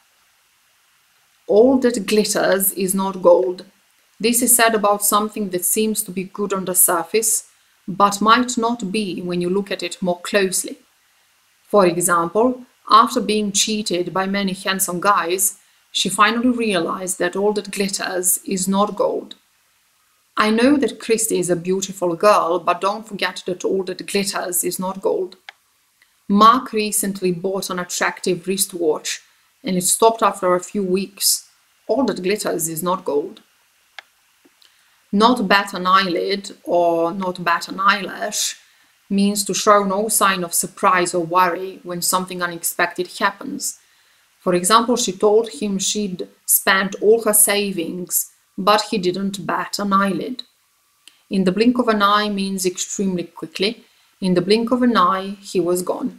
All that glitters is not gold. This is said about something that seems to be good on the surface, but might not be when you look at it more closely. For example, after being cheated by many handsome guys, she finally realized that all that glitters is not gold. I know that Christy is a beautiful girl, but don't forget that all that glitters is not gold. Mark recently bought an attractive wristwatch, and it stopped after a few weeks. All that glitters is not gold. Not bat an eyelid or not bat an eyelash means to show no sign of surprise or worry when something unexpected happens. For example, she told him she'd spent all her savings, but he didn't bat an eyelid. In the blink of an eye means extremely quickly. In the blink of an eye, he was gone.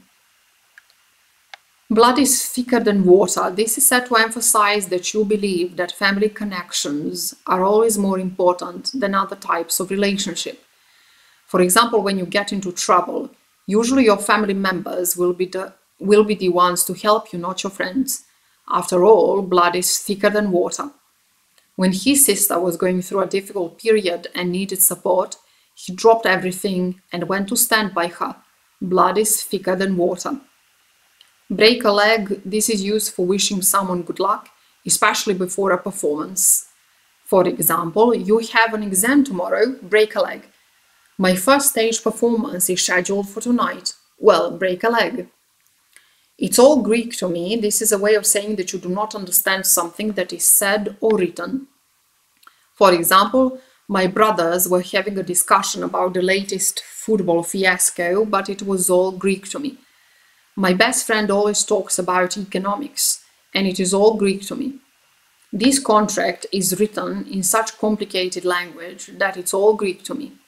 Blood is thicker than water. This is said to emphasize that you believe that family connections are always more important than other types of relationship. For example, when you get into trouble, usually your family members will be the ones to help you, not your friends. After all, blood is thicker than water. When his sister was going through a difficult period and needed support, he dropped everything and went to stand by her. Blood is thicker than water. Break a leg. This is used for wishing someone good luck, especially before a performance. For example, you have an exam tomorrow, break a leg. My first stage performance is scheduled for tonight. Well, break a leg. It's all Greek to me. This is a way of saying that you do not understand something that is said or written. For example, my brothers were having a discussion about the latest football fiasco, but it was all Greek to me. My best friend always talks about economics, and it is all Greek to me. This contract is written in such complicated language that it's all Greek to me.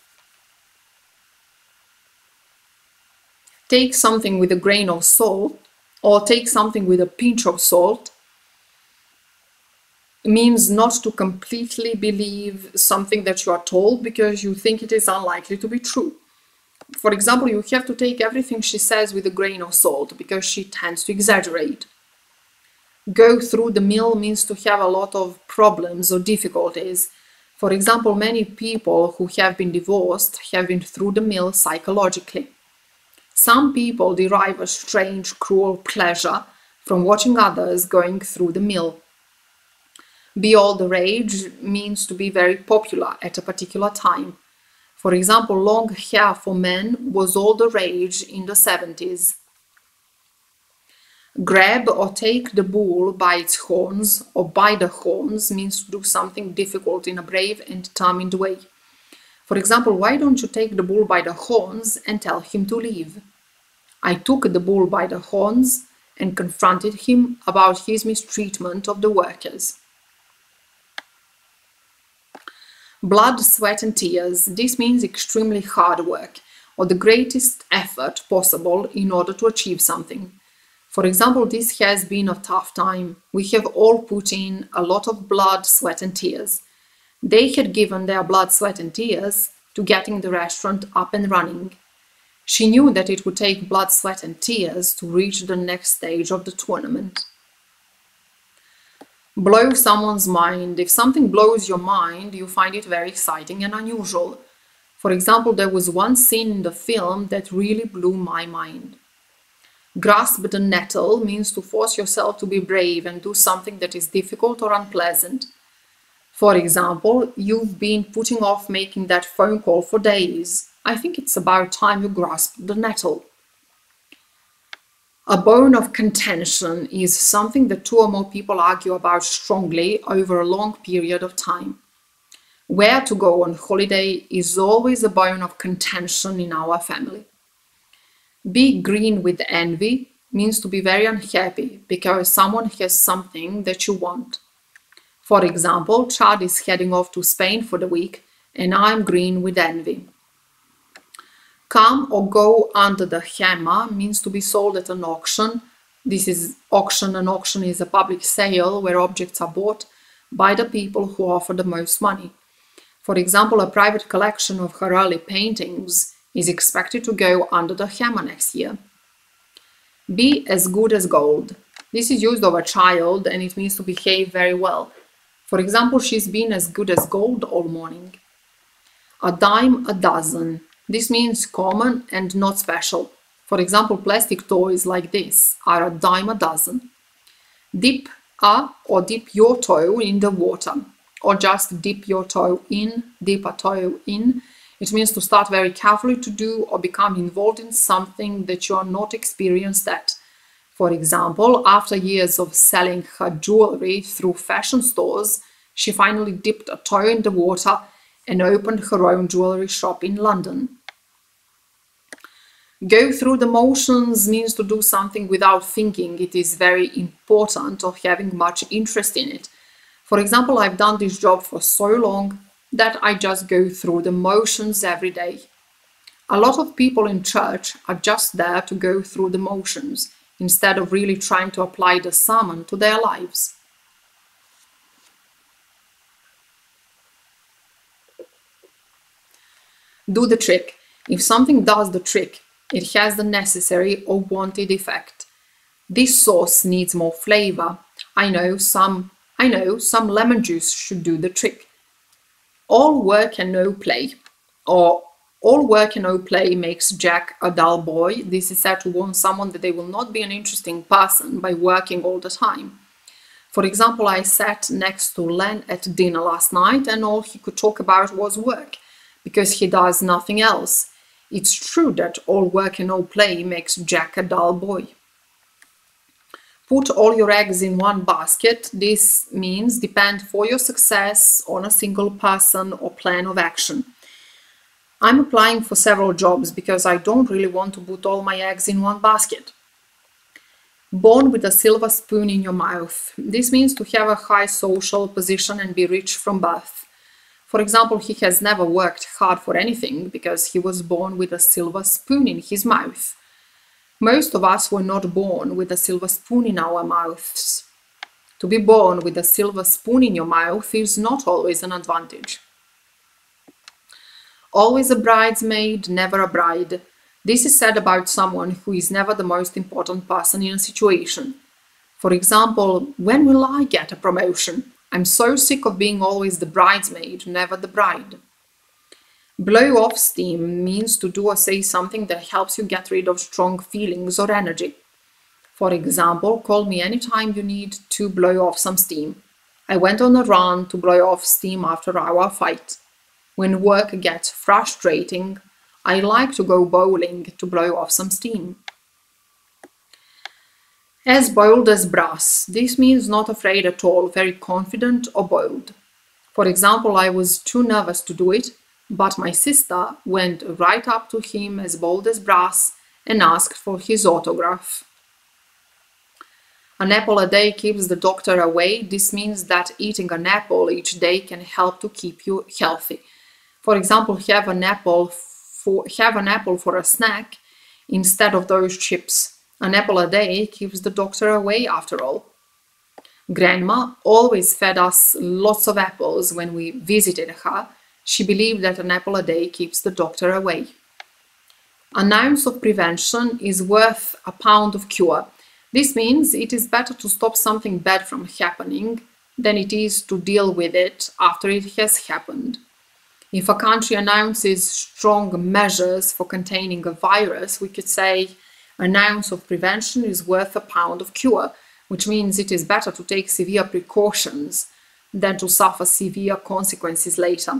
Take something with a grain of salt, or take something with a pinch of salt, means not to completely believe something that you are told because you think it is unlikely to be true. For example, you have to take everything she says with a grain of salt because she tends to exaggerate. Go through the mill means to have a lot of problems or difficulties. For example, many people who have been divorced have been through the mill psychologically. Some people derive a strange, cruel pleasure from watching others going through the mill. Be all the rage means to be very popular at a particular time. For example, long hair for men was all the rage in the 70s. Grab or take the bull by its horns or by the horns means to do something difficult in a brave and determined way. For example, why don't you take the bull by the horns and tell him to leave? I took the bull by the horns and confronted him about his mistreatment of the workers. Blood, sweat and tears. This means extremely hard work or the greatest effort possible in order to achieve something. For example, this has been a tough time. We have all put in a lot of blood, sweat and tears. They had given their blood, sweat and tears to getting the restaurant up and running. She knew that it would take blood, sweat and tears to reach the next stage of the tournament. Blow someone's mind. If something blows your mind, you find it very exciting and unusual. For example, there was one scene in the film that really blew my mind. Grasp the nettle means to force yourself to be brave and do something that is difficult or unpleasant. For example, you've been putting off making that phone call for days. I think it's about time you grasp the nettle. A bone of contention is something that two or more people argue about strongly over a long period of time. Where to go on holiday is always a bone of contention in our family. Be green with envy means to be very unhappy because someone has something that you want. For example, Chad is heading off to Spain for the week and I'm green with envy. Come or go under the hammer means to be sold at an auction This is auction. An auction is a public sale where objects are bought by the people who offer the most money. For example, a private collection of her early paintings is expected to go under the hammer next year. Be as good as gold. This is used of a child and it means to behave very well. For example, she's been as good as gold all morning. A dime a dozen. This means common and not special. For example, plastic toys like this are a dime a dozen. Dip a or dip your toe in the water, or just dip your toe in, dip a toe in. It means to start very carefully to do or become involved in something that you are not experienced at. For example, after years of selling her jewelry through fashion stores, she finally dipped a toe in the water and opened her own jewelry shop in London. Go through the motions means to do something without thinking. It is very important or having much interest in it. For example, I've done this job for so long that I just go through the motions every day. A lot of people in church are just there to go through the motions instead of really trying to apply the sermon to their lives. Do the trick. If something does the trick, it has the necessary or wanted effect. This sauce needs more flavor. I know some lemon juice should do the trick. All work and no play. Or all work and no play makes Jack a dull boy. This is said to warn someone that they will not be an interesting person by working all the time. For example, I sat next to Len at dinner last night and all he could talk about was work, because he does nothing else. It's true that all work and no play makes Jack a dull boy. Put all your eggs in one basket. This means depend for your success on a single person or plan of action. I'm applying for several jobs because I don't really want to put all my eggs in one basket. Born with a silver spoon in your mouth. This means to have a high social position and be rich from birth. For example, he has never worked hard for anything because he was born with a silver spoon in his mouth. Most of us were not born with a silver spoon in our mouths. To be born with a silver spoon in your mouth is not always an advantage. Always a bridesmaid, never a bride. This is said about someone who is never the most important person in a situation. For example, when will I get a promotion? I'm so sick of being always the bridesmaid, never the bride. Blow off steam means to do or say something that helps you get rid of strong feelings or energy. For example, call me anytime you need to blow off some steam. I went on a run to blow off steam after our fight. When work gets frustrating, I like to go bowling to blow off some steam. As bold as brass. This means not afraid at all, very confident or bold. For example, I was too nervous to do it, but my sister went right up to him as bold as brass and asked for his autograph. An apple a day keeps the doctor away. This means that eating an apple each day can help to keep you healthy. For example, have an apple for a snack instead of those chips. An apple a day keeps the doctor away after all. Grandma always fed us lots of apples when we visited her. She believed that an apple a day keeps the doctor away. An ounce of prevention is worth a pound of cure. This means it is better to stop something bad from happening than it is to deal with it after it has happened. If a country announces strong measures for containing a virus, we could say an ounce of prevention is worth a pound of cure, which means it is better to take severe precautions than to suffer severe consequences later.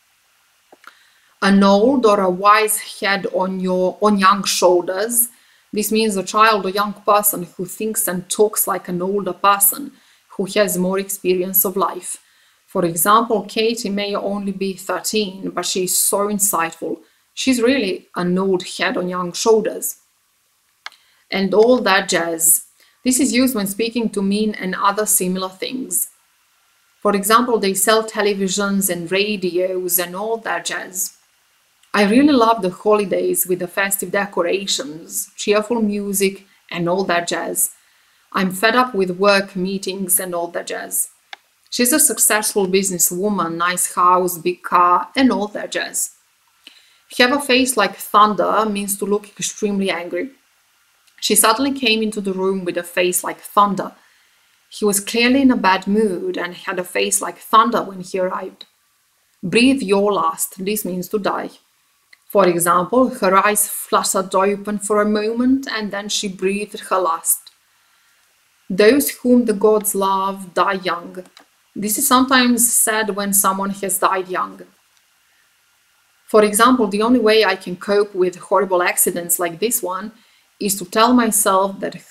An old or a wise head on young shoulders. This means a child or young person who thinks and talks like an older person who has more experience of life. For example, Katie may only be 13, but she is so insightful. She's really an old head on young shoulders. And all that jazz. This is used when speaking to mean and other similar things. For example, they sell televisions and radios and all that jazz. I really love the holidays with the festive decorations, cheerful music and all that jazz. I'm fed up with work, meetings, and all that jazz. She's a successful businesswoman, nice house, big car, and all that jazz. Have a face like thunder means to look extremely angry. She suddenly came into the room with a face like thunder. He was clearly in a bad mood and had a face like thunder when he arrived. Breathe your last. This means to die. For example, her eyes fluttered open for a moment and then she breathed her last. Those whom the gods love die young. This is sometimes said when someone has died young. For example, the only way I can cope with horrible accidents like this one is to tell myself that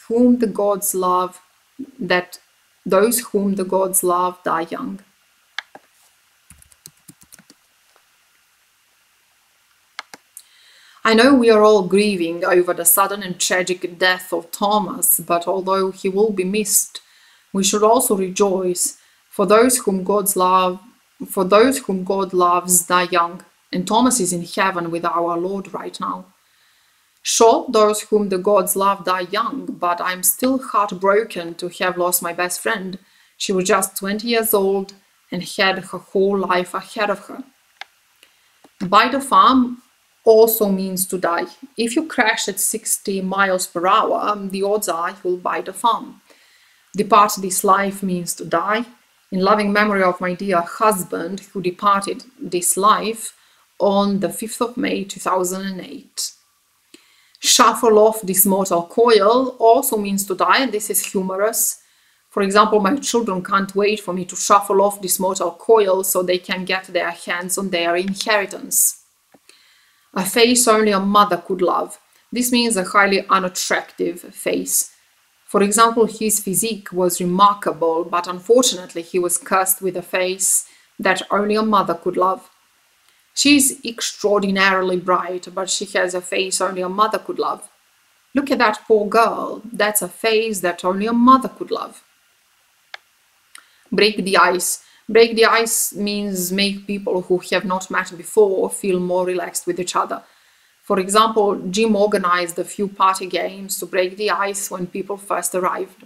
those whom the gods love die young. I know we are all grieving over the sudden and tragic death of Thomas, but although he will be missed, we should also rejoice, for those whom God loves die young, and Thomas is in heaven with our Lord right now. Sure, those whom the gods love die young, but I'm still heartbroken to have lost my best friend. She was just 20 years old and had her whole life ahead of her. By the farm also means to die. If you crash at 60 miles per hour, the odds are you'll buy the farm. Depart this life means to die. In loving memory of my dear husband who departed this life on the 5th of May 2008. Shuffle off this mortal coil also means to die, and this is humorous. For example, my children can't wait for me to shuffle off this mortal coil so they can get their hands on their inheritance. A face only a mother could love. This means a highly unattractive face. For example, his physique was remarkable, but unfortunately he was cursed with a face that only a mother could love. She is extraordinarily bright, but she has a face only a mother could love. Look at that poor girl. That's a face that only a mother could love. Break the ice. Break the ice means make people who have not met before feel more relaxed with each other. For example, Jim organized a few party games to break the ice when people first arrived.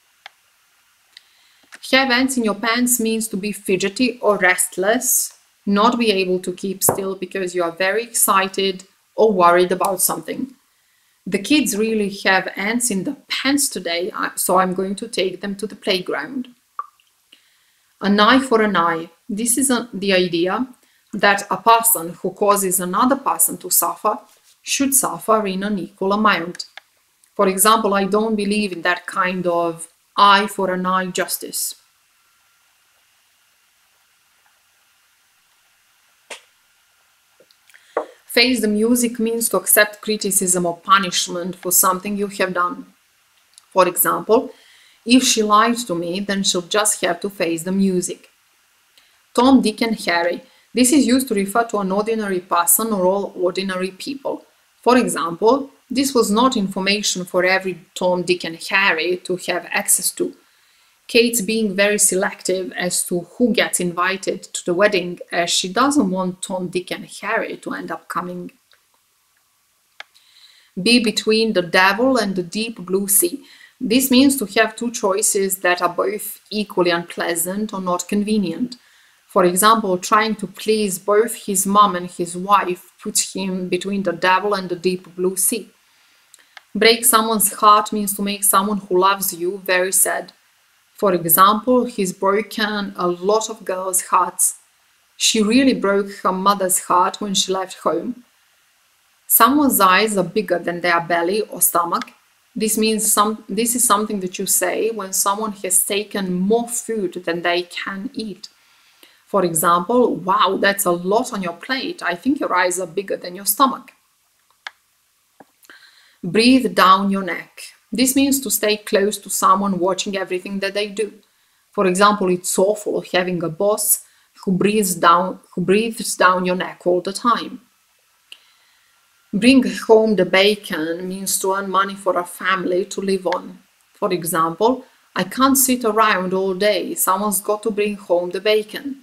Have ants in your pants means to be fidgety or restless, not be able to keep still because you are very excited or worried about something. The kids really have ants in the pants today, so I'm going to take them to the playground. An eye for an eye. This is the idea that a person who causes another person to suffer should suffer in an equal amount. For example, I don't believe in that kind of eye for an eye justice. Face the music means to accept criticism or punishment for something you have done. For example, if she lied to me, then she'll just have to face the music. Tom, Dick and Harry. This is used to refer to an ordinary person or all ordinary people. For example, this was not information for every Tom, Dick and Harry to have access to. Kate's being very selective as to who gets invited to the wedding, as she doesn't want Tom, Dick and Harry to end up coming. Be between the devil and the deep blue sea. This means to have two choices that are both equally unpleasant or not convenient. For example, trying to please both his mom and his wife puts him between the devil and the deep blue sea. Break someone's heart means to make someone who loves you very sad. For example, he's broken a lot of girls' hearts. She really broke her mother's heart when she left home. Someone's eyes are bigger than their belly or stomach. This is something that you say when someone has taken more food than they can eat. For example, wow, that's a lot on your plate. I think your eyes are bigger than your stomach. Breathe down your neck. This means to stay close to someone watching everything that they do. For example, it's awful having a boss who breathes down your neck all the time. Bring home the bacon means to earn money for a family to live on. For example, I can't sit around all day. Someone's got to bring home the bacon.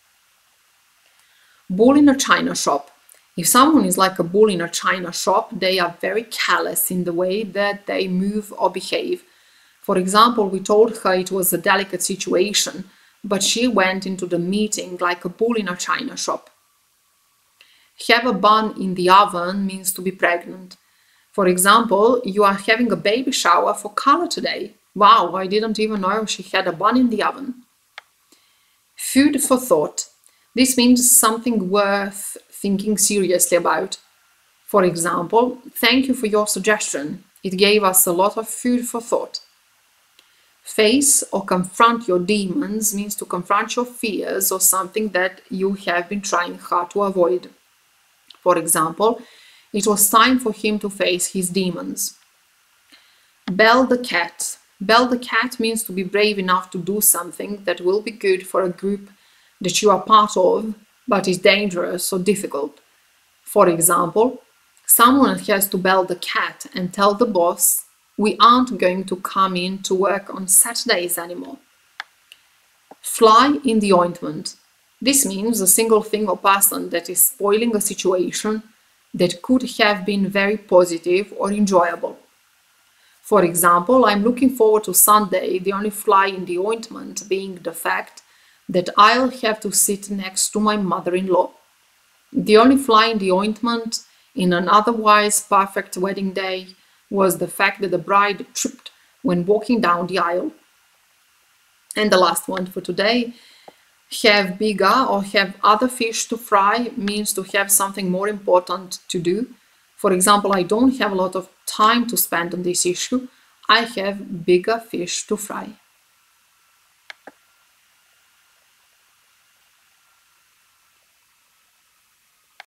Bull in a china shop. If someone is like a bull in a china shop, they are very callous in the way that they move or behave. For example, we told her it was a delicate situation, but she went into the meeting like a bull in a china shop. Have a bun in the oven means to be pregnant. For example, you are having a baby shower for Carla today. Wow, I didn't even know she had a bun in the oven. Food for thought. This means something worth thinking seriously about. For example, thank you for your suggestion. It gave us a lot of food for thought. Face or confront your demons means to confront your fears or something that you have been trying hard to avoid. For example, it was time for him to face his demons. Bell the cat. Bell the cat means to be brave enough to do something that will be good for a group that you are part of, but is dangerous or difficult. For example, someone has to bell the cat and tell the boss, we aren't going to come in to work on Saturdays anymore. Fly in the ointment. This means a single thing or person that is spoiling a situation that could have been very positive or enjoyable. For example, I'm looking forward to Sunday, the only fly in the ointment being the fact that I'll have to sit next to my mother-in-law. The only fly in the ointment in an otherwise perfect wedding day was the fact that the bride tripped when walking down the aisle. And the last one for today, have bigger or have other fish to fry means to have something more important to do. For example, I don't have a lot of time to spend on this issue. I have bigger fish to fry.